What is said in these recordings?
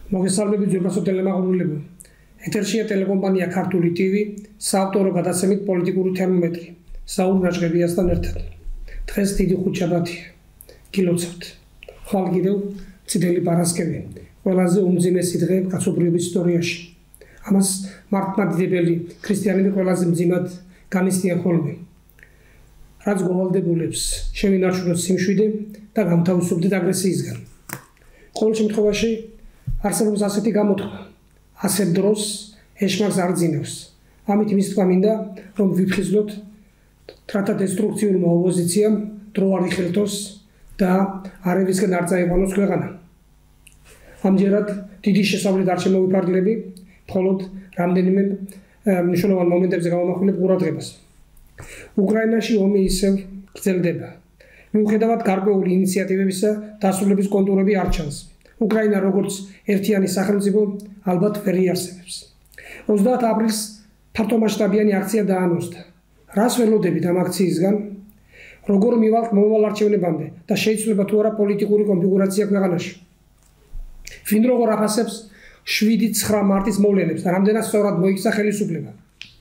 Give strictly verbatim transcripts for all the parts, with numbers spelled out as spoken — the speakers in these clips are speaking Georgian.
მოგესალმებით ძვირფასო ტელემაყურებლებო. ეთერშია ტელეკომპანია ქართული ტივი, საავტორო გადაცემით პოლიტიკური თერმომეტრი. საუბრ ნაჭყებიასთან ერთად. დღეს დიდი ხუთშაბათია. გილოცავთ. ხვალ კიდევ წითელი პარასკევი. ყველაზე უმძიმესი დღე კაცობრიობის ისტორიაში. ამას მართლმადიდებელი ქრისტიანები ყველაზე მძიმად განიცდიან ხოლმე. რაც გოვალდებულებს შევინარჩუნოთ სიმშვიდე და გამთავისუფლდეთ აგრესიისგან. ყოველ შემთხვევაში არსებობს ასეთი გამოთქმა. ასეთ დროს ეშმაკს არ ძინავს. ამით იმის თქვა მინდა, რომ ვიფხიზლოთ რათა დესტრუქციულმა ოპოზიციამ დრო არ იხელთოს და არევისგან არ წაიყვანოს ქვეყანა. ამჯერად დიდი შესავლით არ შემოვიფარგლები, მხოლოდ რამდენიმე მნიშვნელოვან მომენტებზე გამომახვილებ ყურადღებას. უკრაინაში ომი ისევ გრძელდება. მიუხედავად გარკვეული ინიციატივებისა, დასრულების კონტურები არ ჩანს. უკრაინა როგორც ერთიანი სახელმწიფო ალბათ ვერ იარსებებს. ოცდაათ აპრილს ფართომასშტაბიანი აქცია დაანონსდა. რას ველოდებით ამ აქციისგან? როგორ მივალთ მომავალ არჩევნებამდე და შეიძლება თუ არა პოლიტიკური კონფიგურაცია ქვეყანაში? ვინ როგორ აფასებს შვიდი ცხრა მარტის მოვლენებს და რამდენად სწორად მოიქცა ხელისუფლება?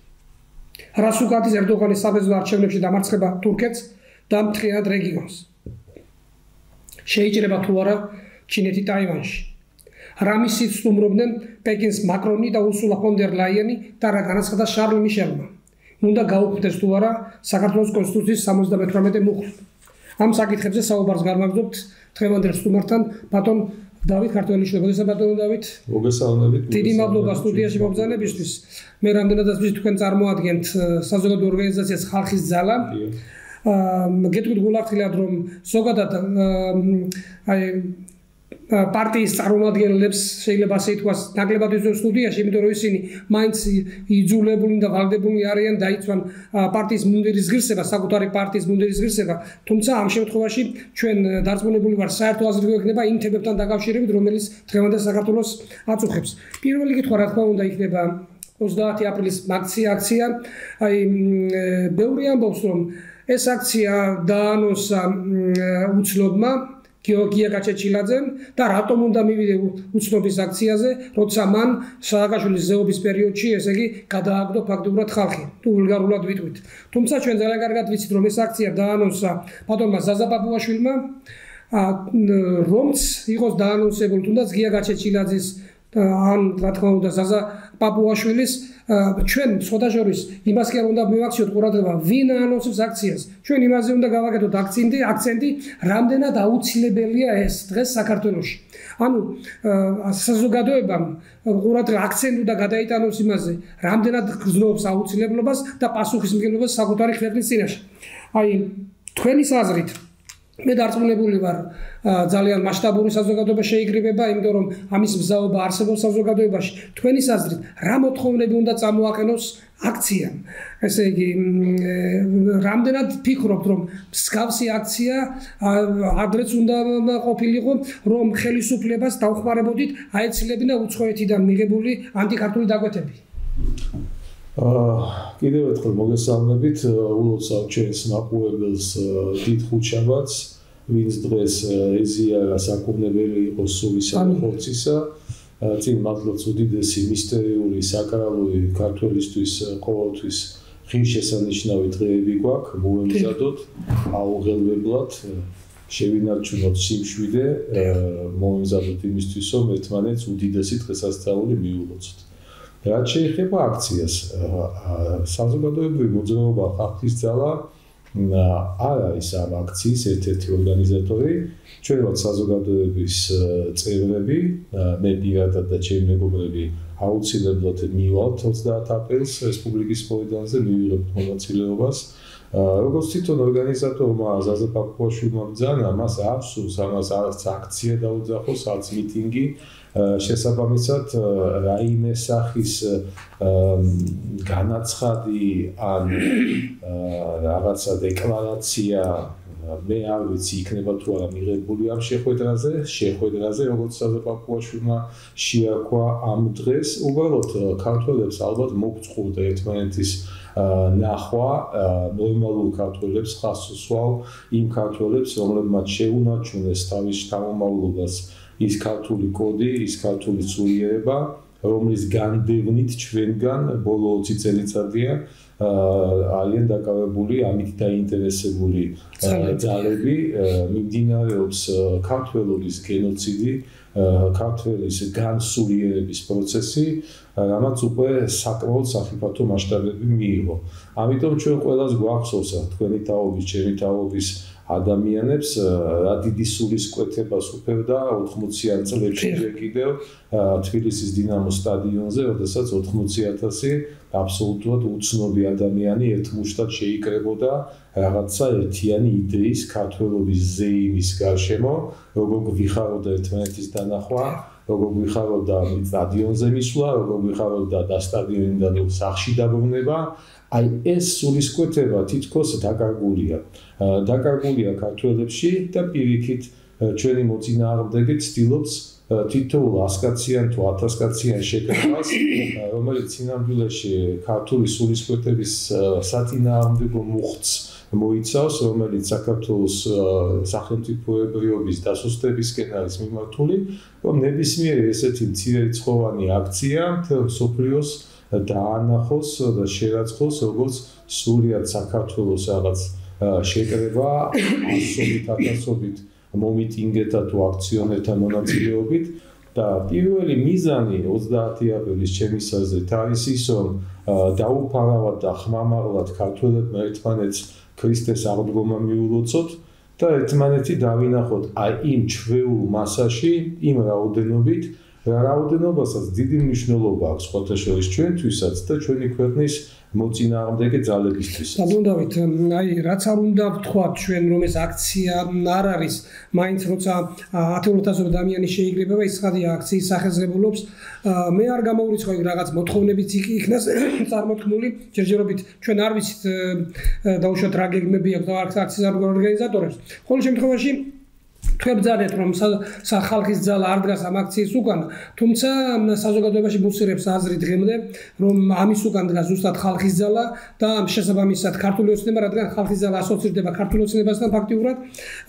რას უკეთის ერდოღანის საბერძნო არჩევნებში დამარცხება თურქეთს და მთლიანად რეგიონს? შეიძლება თუ არა ჩინეთი ტაივანში? რა მისით სტუმრობდნენ პეკინს მაკრონი და ურსულა ფონ დერ ლაიენი და რა განაცხადა შარლ მიშელმა? უნდა გაუქმდეს თუ არა საქართველოს კონსტიტუციის სამოცდამეთვრამეტე მუხლი? ამ საკითხებზე საუბარს გამაგზავნებთ დღევანდელ სტუმართან ბატონ დავით ქართველიშვილი. მოგესალმებით ბატონო დავით. მოგესალმებით. დიდი მადლობა სტუდიაში მობრძანებისთვის. მე რამდენადაც ვიცი თქვენ წარმოადგენთ საზოგადო ორგანიზაციას ხალხის ძალა. გეტყვით გულახდილად რომ ზოგადად აი პარტიის წარმომადგენლებს შეიძლება ასე ითქვას ნაკლებად იზრუნოს სტუდიაში, იმიტომ რომ ისინი მაინც იძულებული და ვალდებულნი არიან დაიცვან პარტიის მუნდირის ღირსება, საკუთარი პარტიის მუნდირის ღირსება. თუმცა ამ შემთხვევაში ჩვენ დარწმუნებული ვართ საერთო აზრი გვექნება იმ თემებთან დაკავშირებით, რომელიც დღევანდელ საქართველოს აწუხებს. პირველი კითხვა რა თქმა უნდა იქნება ოცდაათი აპრილის აქცია. აი ბევრი ამბობს რომ ეს აქცია დაანონსა უცნობმა გიორგია გაჩეჩილაძემ და რატომ უნდა მივიდე უცნობის აქციაზე, როცა მან სააკაშვილის ზეობის პერიოდში, ესე იგი, გადააგდო ფაქტობრივად ხალხი. თუ ვულგარულად ვიტყვით. თუმცა ჩვენ ძალიან კარგად ვიცით, რომ ეს აქცია დაანონსა ბატონმა ზაზა პაპუაშვილმა, რომც იყოს დაანონსებული თუნდაც გია გაჩეჩილაძის ან რა თქმა უნდა ზაზა პაპუაშვილის, ჩვენ სხვათა შორის იმას კი არ უნდა მივაქციოთ ყურადღება, ვინ აანონსებს აქციას. ჩვენ იმაზე უნდა გავაკეთოთ აქცენტი, აქცენტი, რამდენად აუცილებელია ეს დღეს საქართველოში. ანუ საზოგადოებამ ყურადღება აქცენტი უნდა გადაიტანოს იმაზე, რამდენად გრძნობს აუცილებლობას და პასუხისმგებლობას საკუთარი ქვეყნის წინაშე. აი თქვენის აზრით მე დარწმუნებული ვარ ძალიან მასშტაბური საზოგადოება შეიკრიბება, იმიტომ რომ ამის მზაობა არსებობს საზოგადოებაში. თქვენის აზრით რა მოთხოვნები უნდა წამოაყენოს აქციამ? ესე იგი, რამდენად ფიქრობთ, რომ მსგავსი აქცია ადრეც უნდა ყოფილიყო, რომ ხელისუფლებას დავხმარებოდით აეცილებინა უცხოეთიდან მიღებული ანტიქართული დაკვეთები? კიდევ ერთხელ მოგესალმებით, ულოცავ ჩვენს მაყურებელს დიდ ხუთშაბათს, ვინც დღეს ეზიარა საკურნებელი იყოს სულისა და ხორცისა. წინ მადლობთ უდიდესი მისტერიული საკრალური ქართველისთვის ყოველთვის ღირსშესანიშნავი დღეები გვაქვს, მოვემზადოთ აუღელვებლად, შევინარჩუნოთ სიმშვიდე, მოვემზადოთ იმისთვის, რომ ერთმანეთს უდიდესი დღესასწაული მიულოცოთ. რაც შეეხება აქციას, საზოგადოებრივი მოძრაობა ხალხის ძალა არ არის ამ აქციის ერთ-ერთი ორგანიზატორი. ჩვენ ვართ საზოგადოების წევრები, მე პირადად და ჩემი მეგობრები აუცილებლად მივალთ ოცდაათ აპრილს რესპუბლიკის მოედანზე, მივიღებთ მონაწილეობას. როგორც თვითონ ორგანიზატორმა ზაზა პაპუაშვილმა ბრძანა, მას არ სურს ამას არც აქცია დაუძახოს, არც მიტინგი. შესაბამისად რაიმე სახის განაცხადი ან რაღაცა დეკლარაცია მე არ ვიცი იქნება თუ არა მიღებული ამ შეხვედრაზე, შეხვედრაზე როგორც ზაზა პაპუაშვილმა შეარქვა ამ დღეს, უბრალოდ ქართველებს ალბათ მოგწყურდა ერთმანეთის ნახვა, ნორმალურ ქართველებს ხას უსვავ იმ ქართველებს, რომლებმაც შეუნარჩუნეს თავის შთამომავლობას ის ქართული კოდი, ის ქართული ცვლილება, რომლის განდევნით ჩვენგან ბოლო ოცი წელიწადია არიან დაკავებული ამით დაინტერესებული ძალები, მიმდინარეობს ქართველების გენოციდი, ქართველის განსულიერების პროცესი, რამაც უკვე საკმაოდ სახიფათო მასშტაბები მიიღო. ამიტომ ჩვენ ყველას გვახსოვს თქვენი თაობის, ჩემი თაობის ადამიანებს რა დიდი სულისკვეთებას უფევდა ოთხმოციან წლებში კიდევ თბილისის დინამოს სტადიონზე, როდესაც ოთხმოცი ათასი აბსოლუტურად უცნობი ადამიანი ერთმუშტად შეიკრებოდა რაღაცა ერთიანი იდეის ქართველობის ზეიმის გარშემო, როგორ გვიხარობდა ერთმანეთის დანახვა, როგორ გვიხარობდა სტადიონზე მისვლა, როგორ გვიხარობდა და სტადიონიდან სახში დაბრუნება. აი ეს სულისკვეთება თითქოს დაკარგულია. დაკარგულია ქართველებში და პირიქით ჩვენი მოწინააღმდეგე ცდილობს თითოეულ ასკაციან თუ ათასკაციან შეკრებას, რომელიც სინამდვილეში ქართული სულისკვეთების საწინააღმდეგო მუხტს მოიცავს, რომელიც საქართველოს სახელმწიფოებრიობის დასუსტებისკენ არის მიმართული, რომ ნებისმიერი ესეთი მცირერიცხოვანი აქცია მთელ მსოფლიოს დაანახოს და შერაცხოს, როგორც სრულად საქართველოს რაღაც შეკრება ასობით ათასობით მომიტინგეთა თუ აქციონერთა მონაწილეობით და პირველი მიზანი ოცდაათი აპრილის ჩემის აზრით არის ის, რომ დაუფარავად და ხმამაღლად ქართველებმა ერთმანეთს ქრისტეს აღდგომა მიულოცოთ და ერთმანეთი დავინახოთ აი იმ ჩვეულ მასაში, იმ რაოდენობით, რა რაოდენობასაც დიდი მნიშვნელობა აქვს სხვათა შორის ჩვენთვისაც და ჩვენი ქვეყნის მოწინააღმდეგე ძალებისთვის. დაბრუნდებით, აი რაც არ უნდა ვთქვათ ჩვენ, რომ ეს აქცია არ არის, მაინც როცა ათეულათასობით ადამიანი შეიკრიბება, ის ხადია აქციის სახესრებულობს. მე არ გამოვრიცხავ რაღაც მოთხოვნებიც იქნას წარმოთქმული, ჯერჯერობით ჩვენ არ ვიცით დაუშვათ რა გეგმები აქვს და აქციის ორგანიზატორებს. ყოველ შემთხვევაში თქვენ ბრძანეთ, რომ ხალხის ძალა არ დგას ამ აქციის უკან, თუმცა საზოგადოებაში მუსირებს აზრი დღემდე, რომ ამის უკან დგას ზუსტად ხალხის ძალა და შესაბამისად ქართული ოცნება, რადგან ხალხის ძალა ასოცირდება ქართულ ოცნებასთან ფაქტიურად,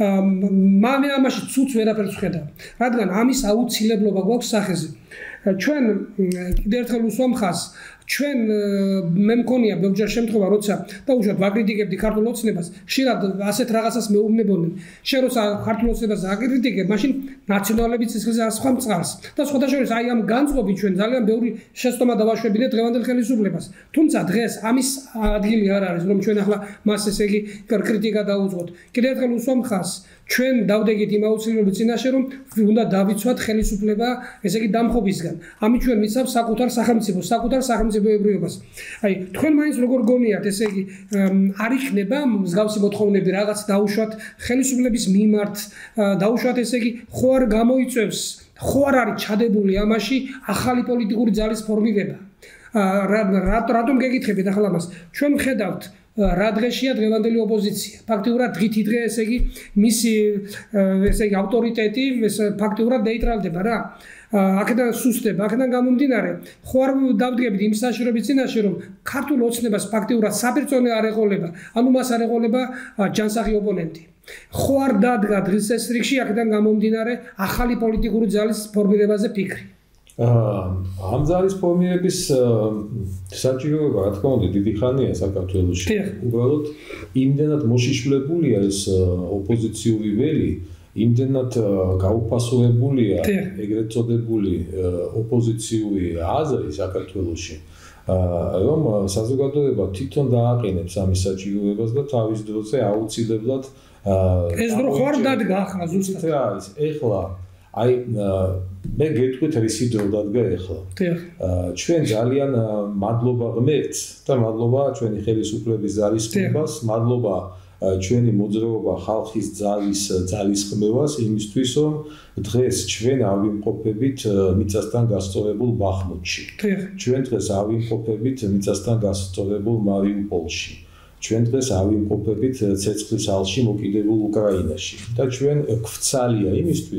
მე ამაში ცუც ვერაფერს ვხედავ, რადგან ამის აუცილებლობა გვაქვს სახეზე. ჩვენ კიდევ ერთხელ უსვამ ხაზს, ჩვენ მე მქონია ბევრჯერ შემთხვევა, როცა დაუშვათ ვაკრიტიკებდი ქართულ ოცნებას, ხშირად ასეთ რაღაცას მეუბნებოდნენ. შენ როცა ქართულ ოცნებას აკრიტიკებ, მაშინ ნაციონალებიც ისე ასხვა მწყარს. და სხვათა შორის აი ამ განწყობით ჩვენ ძალიან ბევრი შეცდომა დავაშვებინეთ დღევანდელ ხელისუფლებას. თუმცა დღეს ამის ადგილი არ არის, რომ ჩვენ ახლა მას ესე იგი კრიტიკა დაუძღოთ. კიდევ ერთხელ უსვამ ხაზს, ჩვენ დავდეგით იმ აუცილებლობის წინაშე, რომ უნდა დავიცვათ ხელისუფლება, ესე იგი დამხობისგან. ამით ჩვენ ვიცავთ საკუთარ სახელმწიფოს, საკუთარ სახელმწიფოებრიობას. აი, თქვენ მაინც როგორ გონიათ, ესე იგი არ იქნება მსგავსი მოთხოვნები რაღაც დაუშვათ ხელისუფლების მიმართ, დაუშვათ ესე იგი ხო არ გამოიწევს, ხო არ არის ჩადებული ამაში ახალი პოლიტიკური ძალის ფორმირება. რატომ გეკითხებით ახლა მას? ჩვენ ვხედავთ რა დღეშია დღევანდელი ოპოზიცია. ფაქტიურად დღითი დღე ესე იგი მისი ესე იგი ავტორიტეტი ფაქტიურად ნეიტრალდება რა. აქედან სუსტება, აქედან გამომდინარე, ხო არ დავდგებით იმ საშუალების წინაშე, რომ ქართულ ოცნებას ფაქტიურად საპირწონე არ ეყოლება, ანუ მას არ ეყოლება ჯანსაღი ოპონენტი. ხო არ დადგა დღის ეს რიგში, აქედან გამომდინარე ახალი პოლიტიკური ძალის ფორმირებაზე ფიქრი. ამ ძალის ფორმირების საჭიროება, რა თქმა უნდა, დიდი ხანია საქართველოში. უბრალოდ იმდენად მოშიშვლებულია ეს ოპოზიციური ველი, იმდენად გაუფასოებულია ეგრეთ წოდებული ოპოზიციური აზრი საქართველოში, რომ საზოგადოება თვითონ დააყენებს ამის საჭიროებას და თავის დროზე აუცილებლად ეს დრო ხო არ დადგა ახლა ზუსტად რა არის ეხლა აი მე გეტყვით რისი დრო დადგა ეხლა ჩვენ ძალიან მადლობა ღმერთს და მადლობა ჩვენი ხელისუფლების ძალისხმევას, მადლობა ჩვენი მოძრაობა ხალხის ძალის ძალისხმევას იმისთვის, რომ დღეს ჩვენ ავიმყოფებით მიწასთან გასწორებულ ბახმუთში. ჩვენ დღეს ავიმყოფებით მიწასთან გასწორებულ მარიუპოლში. ჩვენ დღეს ავიმყოფებით ცეცხლის ალში მოკიდებულ უკრაინაში და ჩვენ გვცალია იმისთვის,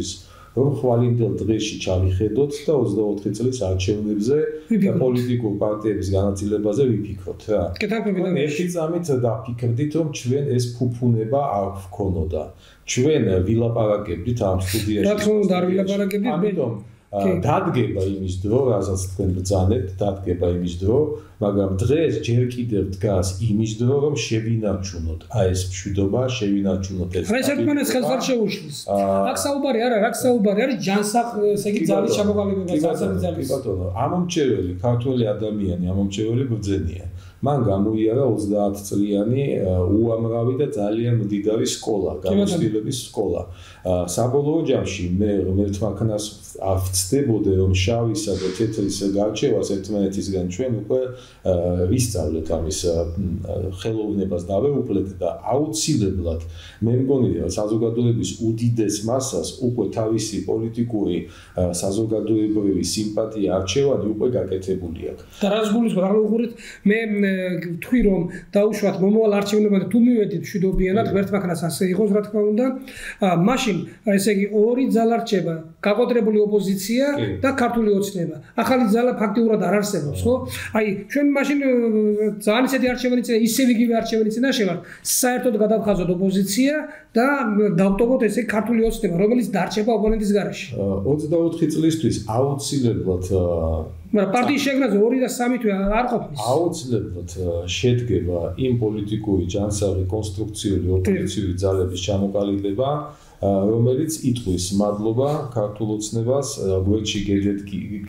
რომ ხვალინდელ დღეში ჩავიხედოთ და ოცდაოთხი წლის არჩევნებზე და პოლიტიკურ პარტიების განაწილებაზე ვიფიქროთ რა. ერთი წამით დაფიქრდით, რომ ჩვენ ეს ფუფუნება არ გვქონოდა. ჩვენ ვილაპარაკებდით ამ სტუდიაში. რა თქმა უნდა, არ ვილაპარაკებდით, ამიტომ დადგება იმის დრო, რასაც თქვენ ბრძანებთ, დადგება იმის დრო, მაგრამ დღეს ჯერ კიდევ დგას იმის დრო, რომ შევინარჩუნოთ აი ეს მშვიდობა, შევინარჩუნოთ ეს. ეს ერთმანეთს ხელს არ შეუშლის. აქ საუბარი არა, აქ საუბარი არის ჯანსაღ, ესე იგი ძალის ჩამოყალიბება, ძალის ძალის. კი ბატონო, ამომრჩეველი ქართველი ადამიანი, ამომრჩეველი ბრძენია. მან გამოიარა ოცდაათ წლიანი უამრავი და ძალიან მდიდარი სკოლა, გამოცდილების სკოლა. საბოლოო ჯამში მე ღმერთმაქნას ავწდებოდე, რომ შავისა და თეთრის გარჩევას ერთმანეთისგან ჩვენ უკვე ვისწავლეთ ამის ხელოვნებას დავეუფლეთ და აუცილებლად მე მგონი საზოგადოების უდიდეს მასას უკვე თავისი პოლიტიკური საზოგადოებრივი სიმპათია არჩევანი უკვე გაკეთებული აქვს. და რაც გულისხმობ, რა უყურეთ, მე თქვი რომ დაუშვათ მომავალ არჩევნებამდე თუ მივედით მშვიდობიანად, ღმერთმაქნას ასე იყოს, რა თქმა უნდა, მაშინ ესე იგი ორი ძალა რჩება, გაყოტრებული ოპოზიცია და ქართული ოცნება. ახალი ძალა ფაქტიურად არ არსებობს, ხო? აი, ჩვენ მაშინ ძალიან ისეთი არჩევანი წინა, ისევ იგივე არჩევანი წინაშე ვართ, საერთოდ გადავხაზოთ ოპოზიცია და დავტოვოთ ესე ქართული ოცნება, რომელიც დარჩება ოპონენტის გარეშე. ოცდაოთხი წლისთვის აუცილებლად მაგრამ პარტიის შეგნაზე ორი და სამი თვე არ ყოფნის. აუცილებლად შედგება იმ პოლიტიკური ჯანსაღი კონსტრუქციული ოპოზიციური ძალების ჩამოყალიბება, რომელიც იტყვის მადლობა ქართულ ოცნებას, გვერდში გედეთ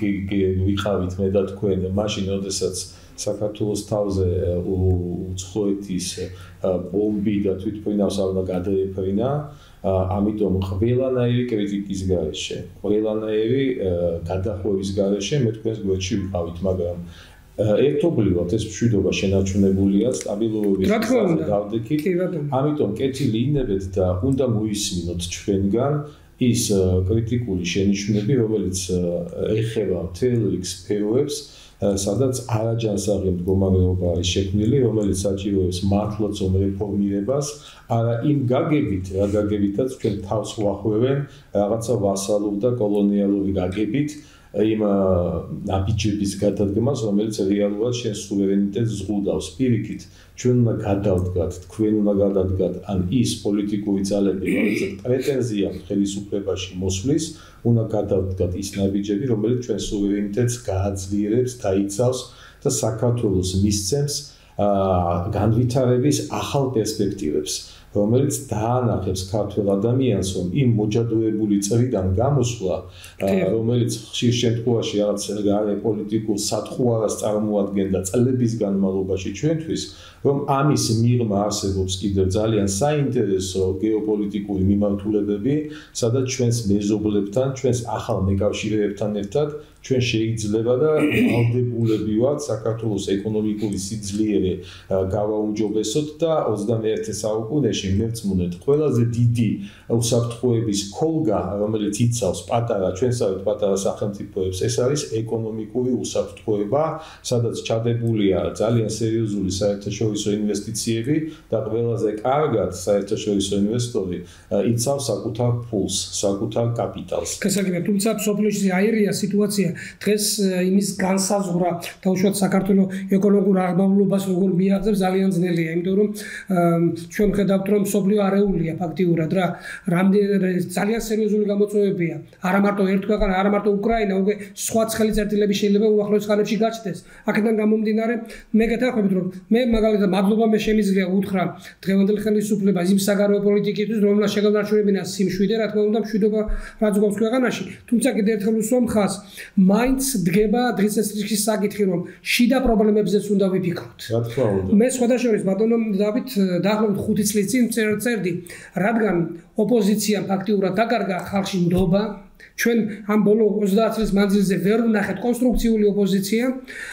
ვიყავით მე და თქვენ, მაშინ როდესაც საქართველოს თავზე უცხოეთის ბომბი და თვითმფრინავს არ უნდა გადაეფრინა, ამიტომ ყველანაირი კრიტიკის გარეშე, ყველანაირი გადახვევის გარეშე მე თქვენს გვერდში ვიყავით, მაგრამ ერთობლივად ეს მშვიდობა შენარჩუნებულია, სტაბილურობის გზაზე დავდექით. ამიტომ კეთილი ინებეთ და უნდა მოისმინოთ ჩვენგან ის კრიტიკული შენიშვნები, რომელიც ეხება მთელ რიგ სფეროებს, სადაც არაჯანსაღი მდგომარეობა არის შექმნილი, რომელიც საჭიროებს მართლაცომ რეფორმირებას, არა იმ გაგებით, რა გაგებითაც ჩვენ თავს ვახვევენ რაღაცა ვასალურ და კოლონიალური გაგებით, იმ ნაბიჯების გადადგმას, რომელიც რეალურად შენ სუვერენიტეტს ზღუდავს. პირიქით, ჩვენ უნდა გადავდგათ, თქვენ უნდა გადადგათ ან ის პოლიტიკური ძალები, რომელსაც პრეტენზია ხელისუფლებაში მოსვლის, უნდა გადავდგათ ის ნაბიჯები, რომელიც ჩვენ სუვერენიტეტს გააძლიერებს, დაიცავს და საქართველოს მისცემს განვითარების ახალ პერსპექტივებს, რომელიც დაანახებს ქართველ ადამიანს, რომ იმ მოჯადოებული წრიდან გამოსვლა, რომელიც ხშირ შემთხვევაში რაღაც გარე პოლიტიკურ სათხოვარას წარმოადგენდა წლების განმავლობაში ჩვენთვის, რომ ამის მიღმა არსებობს კიდევ ძალიან საინტერესო გეოპოლიტიკური მიმართულებები, სადაც ჩვენს მეზობლებთან, ჩვენს ახალ მეკავშირეებთან ერთად ჩვენ შეიძლება და ვალდებულები ვართ საქართველოს ეკონომიკური სიძლიერე გავაუმჯობესოთ და ოცდამეერთე საუკუნეში მერწმუნეთ ყველაზე დიდი უსაფრთხოების ქოლგა, რომელიც იცავს პატარა ჩვენსავით პატარა სახელმწიფოებს, ეს არის ეკონომიკური უსაფრთხოება, სადაც ჩადებულია ძალიან სერიოზული საერთაშორისო ინვესტიციები და ყველაზე კარგად საერთაშორისო ინვესტორი იცავს საკუთარ ფულს, საკუთარ კაპიტალს. გასაგებია, თუმცა სოფლიოში აირია სიტუაცია დღეს იმის განსაზღვრა დაუშვათ საქართველოს ეკონომიკურ აღმავლობას როგორ მიაღწევს ძალიან ძნელია, იმიტომ რომ ჩვენ ხედავთ რომ სოფლიო არეულია ფაქტიურად რა, რამდენი ძალიან სერიოზული გამოწვევებია. არა მარტო ერთ ქვეყანა, არა მარტო უკრაინა, უკვე სხვა ცხელი წერტილები შეიძლება უახლოეს ხანებში გაჩნდეს. აქედან გამომდინარე, მე გეთანხმებით რომ მე მაგალითად მადლობა მე შემიძლია უთხრა დღევანდელ ხელისუფლებას იმ საგარეო პოლიტიკისთვის, რომელსაც შეგანარჩუნებინა სიმშვიდე, რა თქმა უნდა, მშვიდობა რაც გვაქვს ქვეყანაში. თუმცა კიდევ ერთხელ უსვამ ხაზს, მაინც დგება დღესასწაულის საკითხი, რომ შიდა პრობლემებზეც უნდა ვიფიქროთ. რა თქმა უნდა. მე სხვადასხვა ბატონო დავით დაახლოებით ხუთი წლის წინ წერდი, რადგან ოპოზიციამ ფაქტიურად დაკარგა ხალხში ნდობა, ჩვენ ამ ბოლო ოცდაათ წლის მანძილზე ვერ ვნახეთ კონსტრუქციული ოპოზიცია,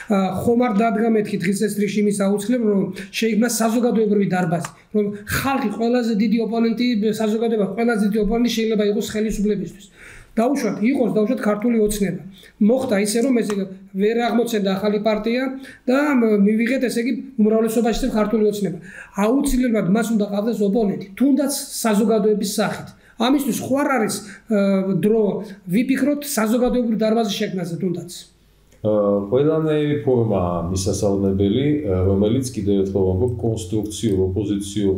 ხომ არ დადგა მეთქი დღესასწაულის იმის აუცილებლობა, რომ შეიქმნა საზოგადოებრივი დარბაზი, რომ ხალხი ყველაზე დიდი ოპონენტი, საზოგადოება ყველაზე დიდი ოპონენტი შეიძლება იყოს ხელისუფლებისთვის. დაუშვათ იყოს დაუშვათ ქართული ოცნება. მოხდა ისე რომ ეს ვერ აღმოცენდა ახალი პარტია და მივიღეთ ესე იგი უმრავლესობაში ქართული ოცნება. აუცილებლად მას უნდა ყავდეს ოპონენტი, თუნდაც საზოგადოების სახით. ამისთვის ხო არ არის დრო ვიფიქროთ საზოგადოებრივ დარბაზის შექმნაზე თუნდაც. ყველანაირი ფორმა მისასალმებელი, რომელიც კიდევ ერთხელ ვამბობ, კონსტრუქციურ ოპოზიციურ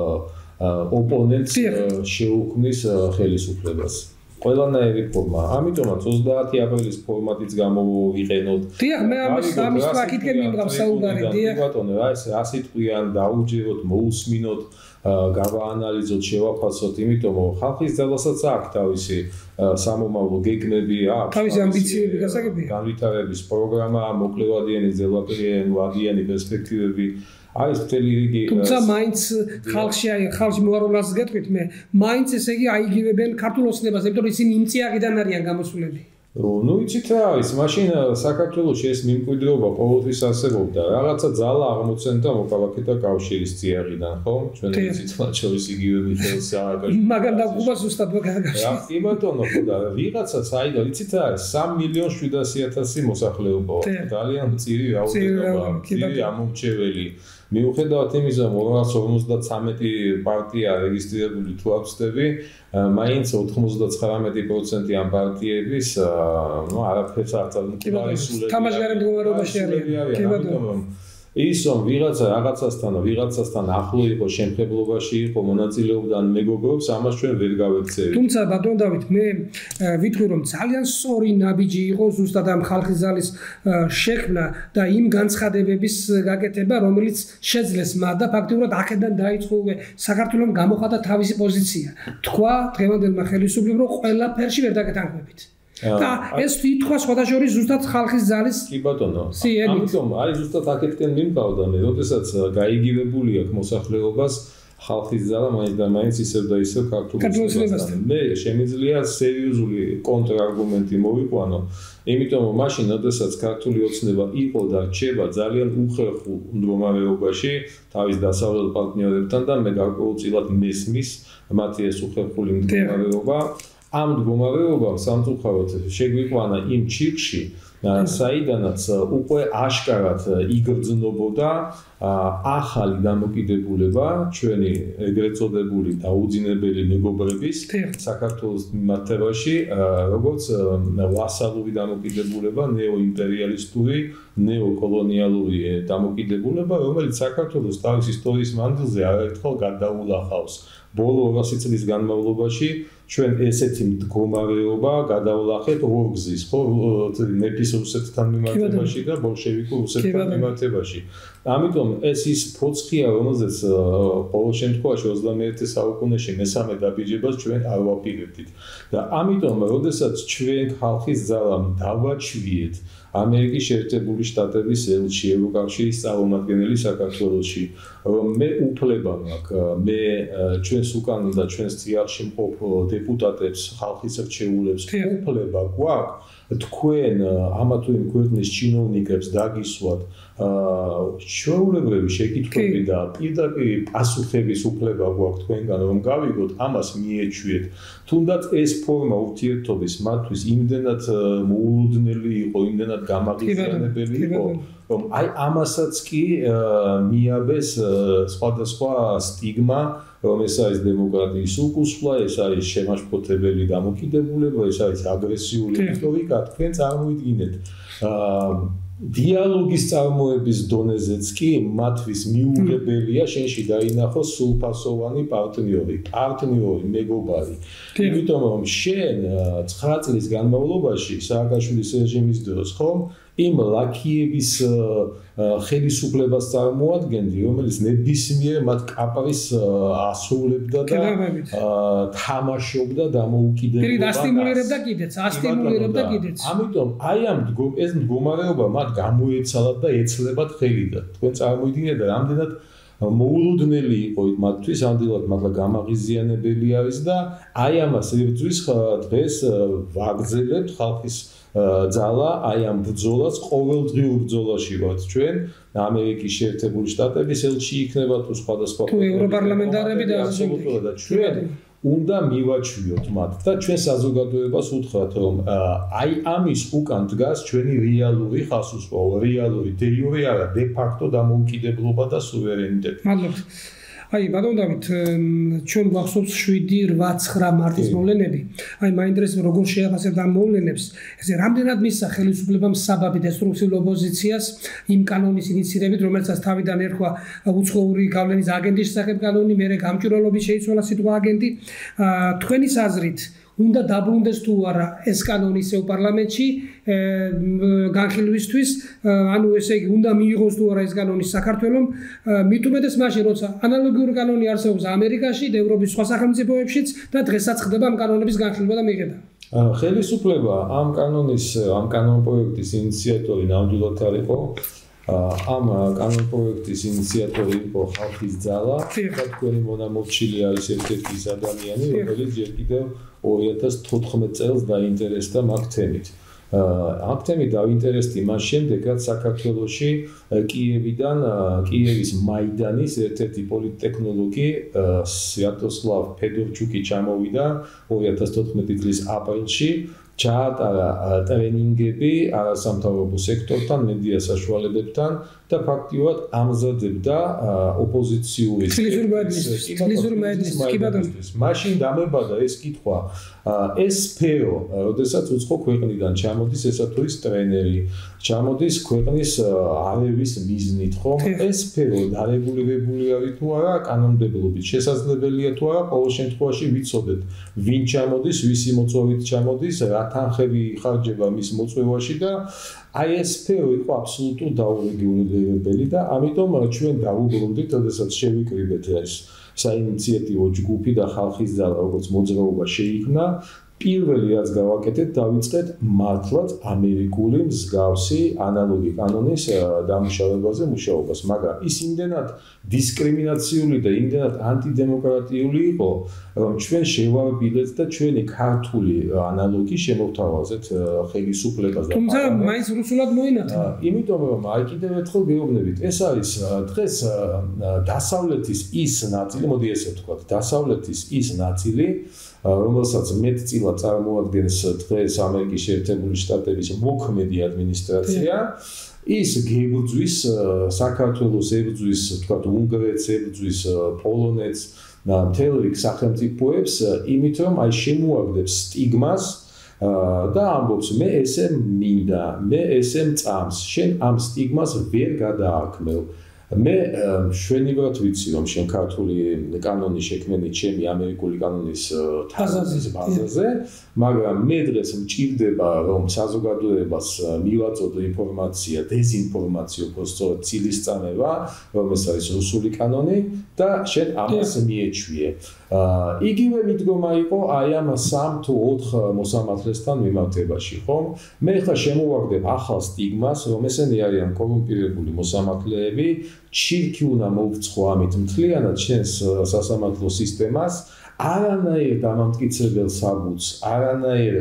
ოპონენტს შეუქმნის ხელისუფლებას. ყველანაირი ფორმა. ამიტომაც ოცდაათი აპრილის ფორმატიც გამოვიყენოთ. დიახ, მე ამის ამის აქეთკენ მიმღავს საუბარი, დიახ. ბატონო, რა ეს რა სიტყვიან დაუჯეროთ, მოусმინოთ, გავაანალიზოთ, შევაფასოთ, იმიტომ რომ ხალხის ძალასაც აქვს თავისი სამომავლო გეგმები, აქვს თავისი ამბიციები, გასაგებია. განვითარების პროგრამა, მოკლევადიანი, ძელვაკრიანი, ვადიანი პერსპექტივები. არის მთელი რიგი თუმცა მაინც ხალხში აი ხალხში მოარულას გეტყვით მე მაინც ესე იგი აიგივებენ ქართულ ოცნებას იმიტომ რომ ისინი იმ წიაღიდან არიან გამოსულები ну იცით რა არის მაშინ საქართველოში ეს მიმკვიდრეობა ყოველთვის არსებობდა რაღაცა ძალა აღმოცენდა მოქალაქეთა კავშირის წიაღიდან ხო ჩვენ იცით მათ შორის იგივე მიხეილ სააკაშვილი მაგან დაგუბა ზუსტად მაგაში რა კი ბატონო ხოდა ვიღაცა საიდან იცით რა არის სამი მილიონი შვიდასი ათასი მოსახლეობა ძალიან მწირი რაოდენობა მწირი ამომრჩეველი მიუხედავად იმისა, რომ ორასი ორმოცდათვრამეტი პარტია რეგისტრირებული თუ აფსდები, მაინც ოთხმოცდაცხრამეტი პროცენტი ამ პარტიების, ну, არაფერს არ წარმოქმნიან. თამაშგარე მდგომარეობაში არიან. ის რომ ვიღაცა რაღაცასთან, ვიღაცასთან ახლო იყო, შემხებლობაში იყო, მონაწილეობდა ან მეგობრობს, ამას ჩვენ ვერ გავექცევით. თუმცა ბატონ დავით, მე ვიტყვი რომ ძალიან სწორი ნაბიჯი იყო ზუსტად ამ ხალხის ძალის შექმნა და იმ განცხადებების გაკეთება, რომელიც შეძლეს მათ და ფაქტიურად აქედან დაიწყო საქართველოს გამოხატა თავისი პოზიცია. თქვა დღევანდელმა ხელისუფლებამ, რომ ყველაფერში ვერ დაგეთანხმებით. და ეს თვითონ სხვადასხვა ზუსტად ხალხის ძალის კი ბატონო ამიტომ არის ზუსტად აქეთკენ მიმყავდა მე როდესაც გაიგივებული აქვს მოსახლეობას ხალხის ძალა მაინც და მაინც ისევ და ისევ ქართულოსთან მე შემიძლია სერიოზული კონტრარგუმენტი მოვიყვანო იმიტომ რომ მაშინ როდესაც ქართული ოცნება იყო და რჩება ძალიან უხერხულ მდგომარეობაში თავის დასავლელ პარტნიორებთან და მე გარკვეულწილად მესმის მათი ეს უხერხული მდგომარეობა ამ მდგომარეობამ სამწუხაროდ შეგვიყვანა იმ ჩიხში, საიდანაც უკვე აშკარად იგრძნობოდა ახალი დამოკიდებულება ჩვენი ეგრეთ წოდებული დაუძინებელი მეგობრების საქართველოს მიმართებაში, როგორც ვასალური დამოკიდებულება, ნეოიმპერიალისტური, ნეოკოლონიალური დამოკიდებულება, რომელიც საქართველოს თავის ისტორიის მანძილზე არაერთხელ გადაულახავს. ბოლო ორასი წლის განმავლობაში ჩვენ ესეთი მდგომარეობა გადავლახეთ ორ გზის, ხო, მეფის რუსეთთან მიმართებაში და ბოლშევიკურ რუსეთთან მიმართებაში. ამიტომ ეს ის ფოცხია, რომელზეც ყოველ შემთხვევაში ოცდამეერთე საუკუნეში მესამე დაბიჯებას ჩვენ არ ვაპირებდით. და ამიტომ, როდესაც ჩვენ ხალხის ძალამ დავაჩვიეთ ამერიკის შეერთებული შტატების ელჩი, ევროკავშირის წარმომადგენელი საქართველოში, რომ მე უფლება მაქვს, მე ჩვენს უკან და ჩვენს წიაღში მყოფ დეპუტატებს, ხალხის რჩეულებს უფლება გვაქვს თქვენ ამა თუ იმ ქვეყნის ჩინოვნიკებს დაგისვათ ჩვეულებრივი შეკითხვები და პირდაპირ პასუხების უფლება გვაქვს თქვენგან რომ გავიგოთ, ამას მიეჩვიეთ. თუნდაც ეს ფორმა ურთიერთობის მათთვის იმდენად მოულოდნელი იყო, იმდენად გამაღიზიანებელი იყო, რომ აი ამასაც კი მიაბეს სხვადასხვა სტიგმა, რომ ეს არის დემოკრატიის უკუსვლა, ეს არის შემაშფოთებელი დამოკიდებულება, ეს არის აგრესიული რიტორიკა, თქვენ წარმოიდგინეთ. დიალოგის წარმოების დონეზეც კი მათთვის მიუღებელია შენში დაინახოს სრულფასოვანი პარტნიორი, პარტნიორი, მეგობარი. იმიტომ რომ შენ ცხრა წლის განმავლობაში სააკაშვილის რეჟიმის დროს ხომ იმ ლაქიების ხელისუფლებას წარმოადგენდი, რომელიც ნებისმიერ მათ კაპრის ასრულებდა და თამაშობდა დამოუკიდებლობას. ასტიმულირებდა კიდეც, ასტიმულირებდა კიდეც. ამიტომ აი ამ ეს მდგომარეობა მათ გამოეცალათ და ეცლებათ ხელიდან. თქვენ წარმოიდგინეთ რამდენად მოულოდნელი იყო მათთვის, ამდენად მართლა გამაღიზიანებელი არის და აი ამას ებრძვის დღეს ვაგრძელებთ ხალხის ძალა აი ამ ბრძოლას ყოველდღიურ ბრძოლაში ვართ ჩვენ ამერიკის შეერთებული შტატების ელჩი იქნება თუ სხვადასხვა ევროპარლამენტარები და აბსოლუტურად და ჩვენ უნდა მივაჩვიოთ მათ და ჩვენ საზოგადოებას უთხრათ რომ აი ამის უკან დგას ჩვენი რეალური ხასუსვა, რეალური დე იურე არა დე ფაქტო დამოუკიდებლობა და სუვერენიტეტი. მადლობთ. აი ბატონო დავით ჩვენ გვახსოვს შვიდი რვა ცხრა მარტის მოვლენები აი მაინტერესებს როგორ შეაფასებთ ამ მოვლენებს ესე რამდენად მისცა ხელისუფლებამ საბაბი დესტრუქციულ ოპოზიციას იმ კანონის ინიციირებით რომელსაც თავიდან ერქვა უცხოური გავლენის აგენტის შესახებ კანონი მერე გამჭვირვალობის შეიცვალა სიტყვა აგენტი თქვენის აზრით უნდა დაბრუნდეს თუ არა ეს კანონი ისევ პარლამენტში განხილვისთვის ანუ ესე იგი უნდა მიიღოს თუ არა ეს კანონი საქართველომ მით უმეტეს მაშინ როცა ანალოგიური კანონი არსებობს ამერიკაში და ევროპის სხვა სახელმწიფოებშიც და დღესაც ხდება ამ კანონების განხილვა და მიღება ხელისუფლება ამ კანონის ამ კანონპროექტის ინიციატორი ნამდვილად არ იყო ამ კანონპროექტის ინიციატორი იყო ხალხის ძალა და თქვენი მონამორჩილი არის ერთ-ერთი ის ადამიანი რომელიც ჯერ კიდევ ორი ათას თოთხმეტ წელს დაინტერესდა მაგ თემით ამ თემით დაინტერესდი მას შემდეგ რაც საქართველოში კიევიდან კიევის მაიდანის ერთ-ერთი პოლიტტექნოლოგი სვიატოსლავ ფედორჩუკი ჩამოვიდა ორი ათას თოთხმეტი წლის აპრილში ჩაატარა ტრენინგები არასამთავრობო სექტორთან, მედია საშუალებებთან და ფაქტიურად ამზადებდა ოპოზიციური სპეციალისტების. მაშინ დამებადა ეს კითხვა, ეს სფერო, როდესაც უცხო ქვეყნიდან ჩამოდის ესა თუ ის ტრენერი, ჩამოდის ქვეყნის არევის მიზნით, ხომ? ეს სფერო დარეგულირებული არის თუ არა, კანონმდებლობით შესაძლებელია თუ არა, ყოველ შემთხვევაში ვიცოდეთ, ვინ ჩამოდის, ვისი მოწვევით ჩამოდის, რა თანხები იხარჯება მის მოწვევაში და აი ეს სფერო იყო აბსოლუტურად დაურეგულირებელი და ამიტომ ჩვენ დავუბრუნდით, როდესაც შევიკრიბეთ ეს საინიციატივო ჯგუფი და ხალხის ძალა როგორც მოძრაობა შეიქმნა, პირველი რაც გავაკეთეთ, დავიწყეთ მართლაც ამერიკული მსგავსი ანალოგი კანონის დამუშავებაზე მუშაობას, მაგრამ ის იმდენად დისკრიმინაციული და იმდენად ანტიდემოკრატიული იყო, რომ ჩვენ შევაბილეთ და ჩვენი ქართული ანალოგი შემოვთავაზეთ ხელისუფლებას და თუმცა მაინც რუსულად მოინათლა. იმიტომ რომ აი კიდევ ერთხელ გეუბნებით, ეს არის დღეს დასავლეთის ის ნაწილი, მოდი ესე ვთქვათ, დასავლეთის ის ნაწილი რომელსაც მეტწილად წარმოადგენს დღეს ამერიკის შეერთებული შტატების მოქმედი ადმინისტრაცია, ის გებრძვის საქართველოს ებრძვის, თქვათ, უნგრეთს ებრძვის, პოლონეთს და მთელ რიგ სახელმწიფოებს, იმით რომ აი შემოაგდებს სტიგმას და ამბობს, მე ესე მინდა, მე ესე მწამს, შენ ამ სტიგმას ვერ გადააქმევ. მე შვენივრად ვიცი რომ შენ ქართული კანონი შექმენი ჩემი ამერიკული კანონის თაზაზის ბაზაზე, მაგრამ მე დღეს მჭირდება რომ საზოგადოებას მივაწოდო ინფორმაცია, დეზინფორმაცია, უბრალოდ ცილისწამება, რომ ეს არის რუსული კანონი და შენ ამას მიეჩვიე. იგივე მიდგომა იყო აი ამ სამ თუ ოთხ მოსამართლესთან მიმართებაში, ხომ? მე ხა შემოვაგდებ ახალ სტიგმას, რომ ესენი არიან კორუმპირებული მოსამართლეები, ჩირკი უნდა მოვწყო ამით მთლიანად შენს სასამართლო სისტემას, არანაირ დამამტკიცებელ საბუთს, არანაირ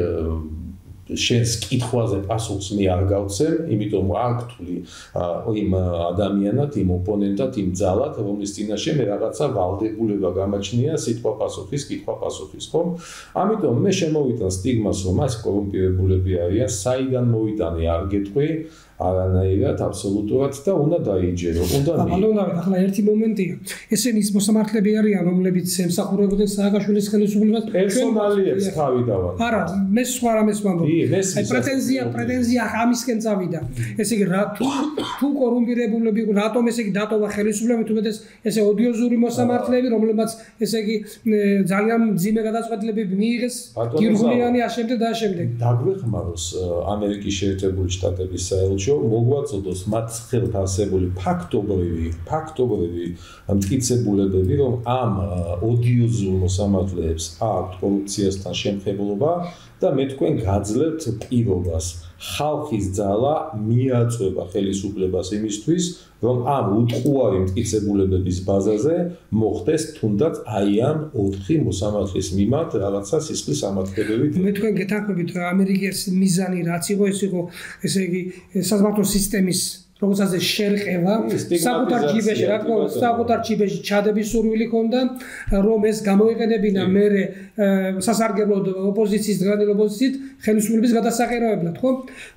შენს კითხვაზე პასუხს მე არ გავცემ, იმიტომ არ გთვლი იმ ადამიანად, იმ ოპონენტად, იმ ძალად, რომლის წინაშე მე რაღაცა ვალდებულება გამაჩნია სიტყვა პასუხის, კითხვა პასუხის, ხომ? ამიტომ მე შემოვიდა სტიგმას, რომ ეს კორუმპირებულები არიან, საიდან მოვიტანე არ გეტყვი, არანაირად აბსოლუტურად და უნდა დაიჯერო, უნდა მი. ბატონო, ახლა ერთი მომენტია. ესენი ის მოსამართლეები არიან, რომლებიც ემსახურებოდნენ სააკაშვილის ხელისუფლებას. პერსონალიებს თავი დავარ. არა, მე სხვა რამეს ვამბობ. აი პრეტენზია, პრეტენზია ამისკენ წავიდა. ესე იგი, რა თუ კორუმპირებულები, რატომ ესე იგი დატოვა ხელისუფლება, თუმცა ესე ოდიოზური მოსამართლეები, რომლებიც ესე იგი ძალიან მძიმე გადაწყვეტილებები მიიღეს, გირგულიანი აშენდა და აშენდა. დაგვეხმაროს ამერიკის შეერთებული შტატების საელჩო მოგვაწოდოს მათ ხელთ არსებული ფაქტობრივი, ფაქტობრივი მტკიცებულებები, რომ ამ ოდიოზურ მოსამართლეებს აქვთ კორუფციასთან შემხებლობა და მე თქვენ გაძლევთ პირობას. ხალხის ძალა მიაწვება ხელისუფლებას იმისთვის, რომ ამ უტყუარი მტკიცებულებების ბაზაზე მოხდეს თუნდაც აი ამ ოთხი მოსამართლის მიმართ რაღაცა სისხლის ამართლებებით. მე თქვენ გეთანხმებით, რომ ამერიკის მიზანი რაც იყო, ეს იყო, ესე იგი, საზღვაო სისტემის როგორც ასე შერყევა საკუთარ ჯიბეში, რა თქმა უნდა, საკუთარ ჯიბეში ჩადების სურვილი ქონდა, რომ ეს გამოიყენებინა მერე სასარგებლოდ ოპოზიციის დღევანდელი ოპოზიციით ხელისუფლების გადასაყერავებლად, ხო?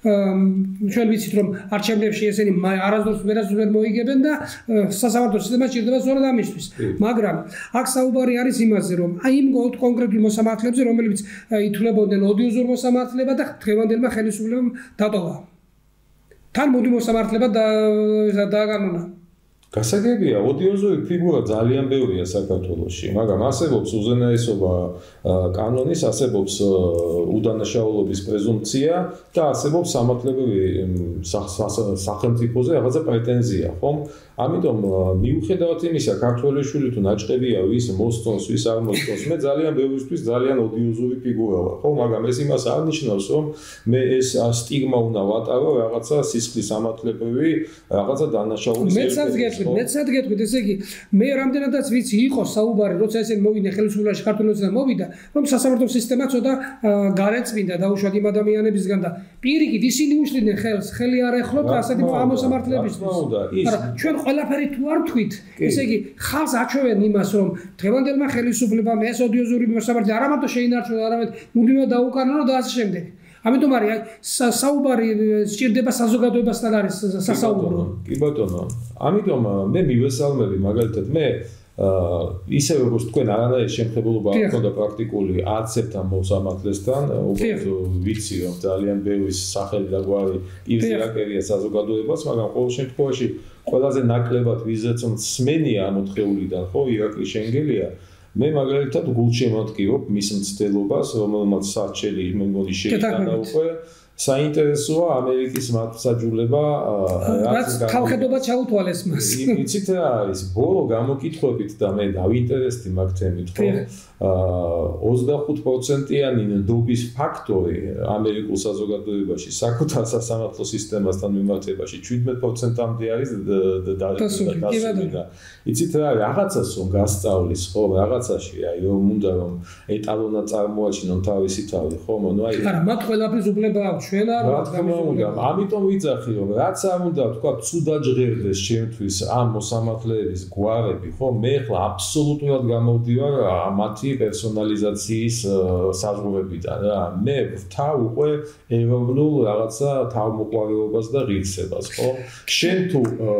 ჩვენ ვიცით, რომ არჩევნებში ესენი არასდროს ვერას ვერ მოიგებენ და სასამართლო სისტემა სჭირდება სწორედ ამისთვის. მაგრამ აქ საუბარი არის იმაზე, რომ აი იმ კონკრეტულ მოსამართლეებზე, რომლებიც ითვლებოდნენ ოდიოზურ მოსამართლებად და დღევანდელმა ხელისუფლებამ დატოვა. თან მოდი მოსამართლება დააგანონა. გასაგებია, ოდიოზური ფიგურა ძალიან ბევრია საქართველოში, მაგრამ არსებობს უზენაესობა კანონის, არსებობს უდანაშაულობის პრეზუმპცია და არსებობს სამართლებრივი სახელმწიფოზე რაღაცა პრეტენზია, ხომ? ამიტომ მიუხედავად იმისა, ქართველიშვილი თუ ნაჭყებია, ვის მოსწონს, ვის არ მოსწონს, მე ძალიან ბევრისთვის ძალიან ოდიოზური ფიგურა ვარ, ხო? მაგრამ ეს იმას არ ნიშნავს, რომ მე ეს სტიგმა უნდა ვატარო რაღაცა სისხლის სამართლებრივი, რაღაცა დანაშაულის ერთად. მეცად გეტყვით, ესე იგი, მე რამდენადაც ვიცი, იყო საუბარი, როცა ესენი მოვიდნენ ხელისუფლებაში, ქართველებიდან მოვიდა, რომ სასამართლო სისტემა ცოტა გარეწმინდა დაუშვათ იმ ადამიანებისგან და პირიქით ისინი უშლიდნენ ხელს, ხელი არ ეხლოთ ასეთი ამოსამართლებისთვის. მაგრამ ჩვენ ყველაფერი თუ არ თქვით, ესე იგი, ხალხს აჩვევენ იმას, რომ დღევანდელმა ხელისუფლებამ ეს ოდიოზური მოსამართლე არა მარტო შეინარჩუნა, არამედ მუდმივად დაუკანონა და ასე შემდეგ. ამიტომ არის საუბარი სჭირდება საზოგადოებასთან არის სასაუბრო. კი ბატონო. ამიტომ მე მივესალმები მაგალითად მე ისე როგორც თქვენ არანაირი შემხებულობა არ მქონდა პრაქტიკული არც ერთ ამ მოსამართლესთან, უბრალოდ ვიცი რომ ძალიან ბევრი სახელი და გვარი პირდაპირია საზოგადოებას, მაგრამ ყოველ შემთხვევაში ყველაზე ნაკლებად ვიზეც მსმენია ამ ოთხეულიდან, ხო, ირაკლი შენგელია. მე მაგალითად გულშემატკივრობ მის მცდელობას, რომელმაც საჩელი მე მგონი შეიტანა უკვე. საინტერესოა ამერიკის მართლმსაჯულება, რაც ხალხადობა ჩაუთვალეს მას. იცით რა არის, ბოლო გამოკითხვებით და მე დავინტერესდი მაგ თემით, ხო? ოცდახუთ პროცენტიანი ნდობის ფაქტორი ამერიკულ საზოგადოებაში საკუთარ სასამართლო სისტემასთან მიმართებაში შვიდმეტ პროცენტამდე არის დასრულდა. იცით რა, რაღაცას რომ გასწავლის, ხო, რაღაცაში, აი რომ უნდა რომ ეტალონად წარმოაჩინონ თავისი თავი, ხო, ნუ აი არა, მათ ყველაფერს უფლება აქვს, ჩვენ არ რა თქმა უნდა, ამიტომ ვიძახი რომ რაც არ უნდა თქვა ცუდა ჟღერდეს ჩემთვის ამ მოსამართლეების გვარები, ხო, მე ხლა აბსოლუტურად გამოვდივარ მათი პერსონალიზაციის საზღვრებიდან რა. მე ვთავ უკვე ეროვნულ რაღაცა თავმოყვარეობას და ღირსებას, ხო? შენ თუ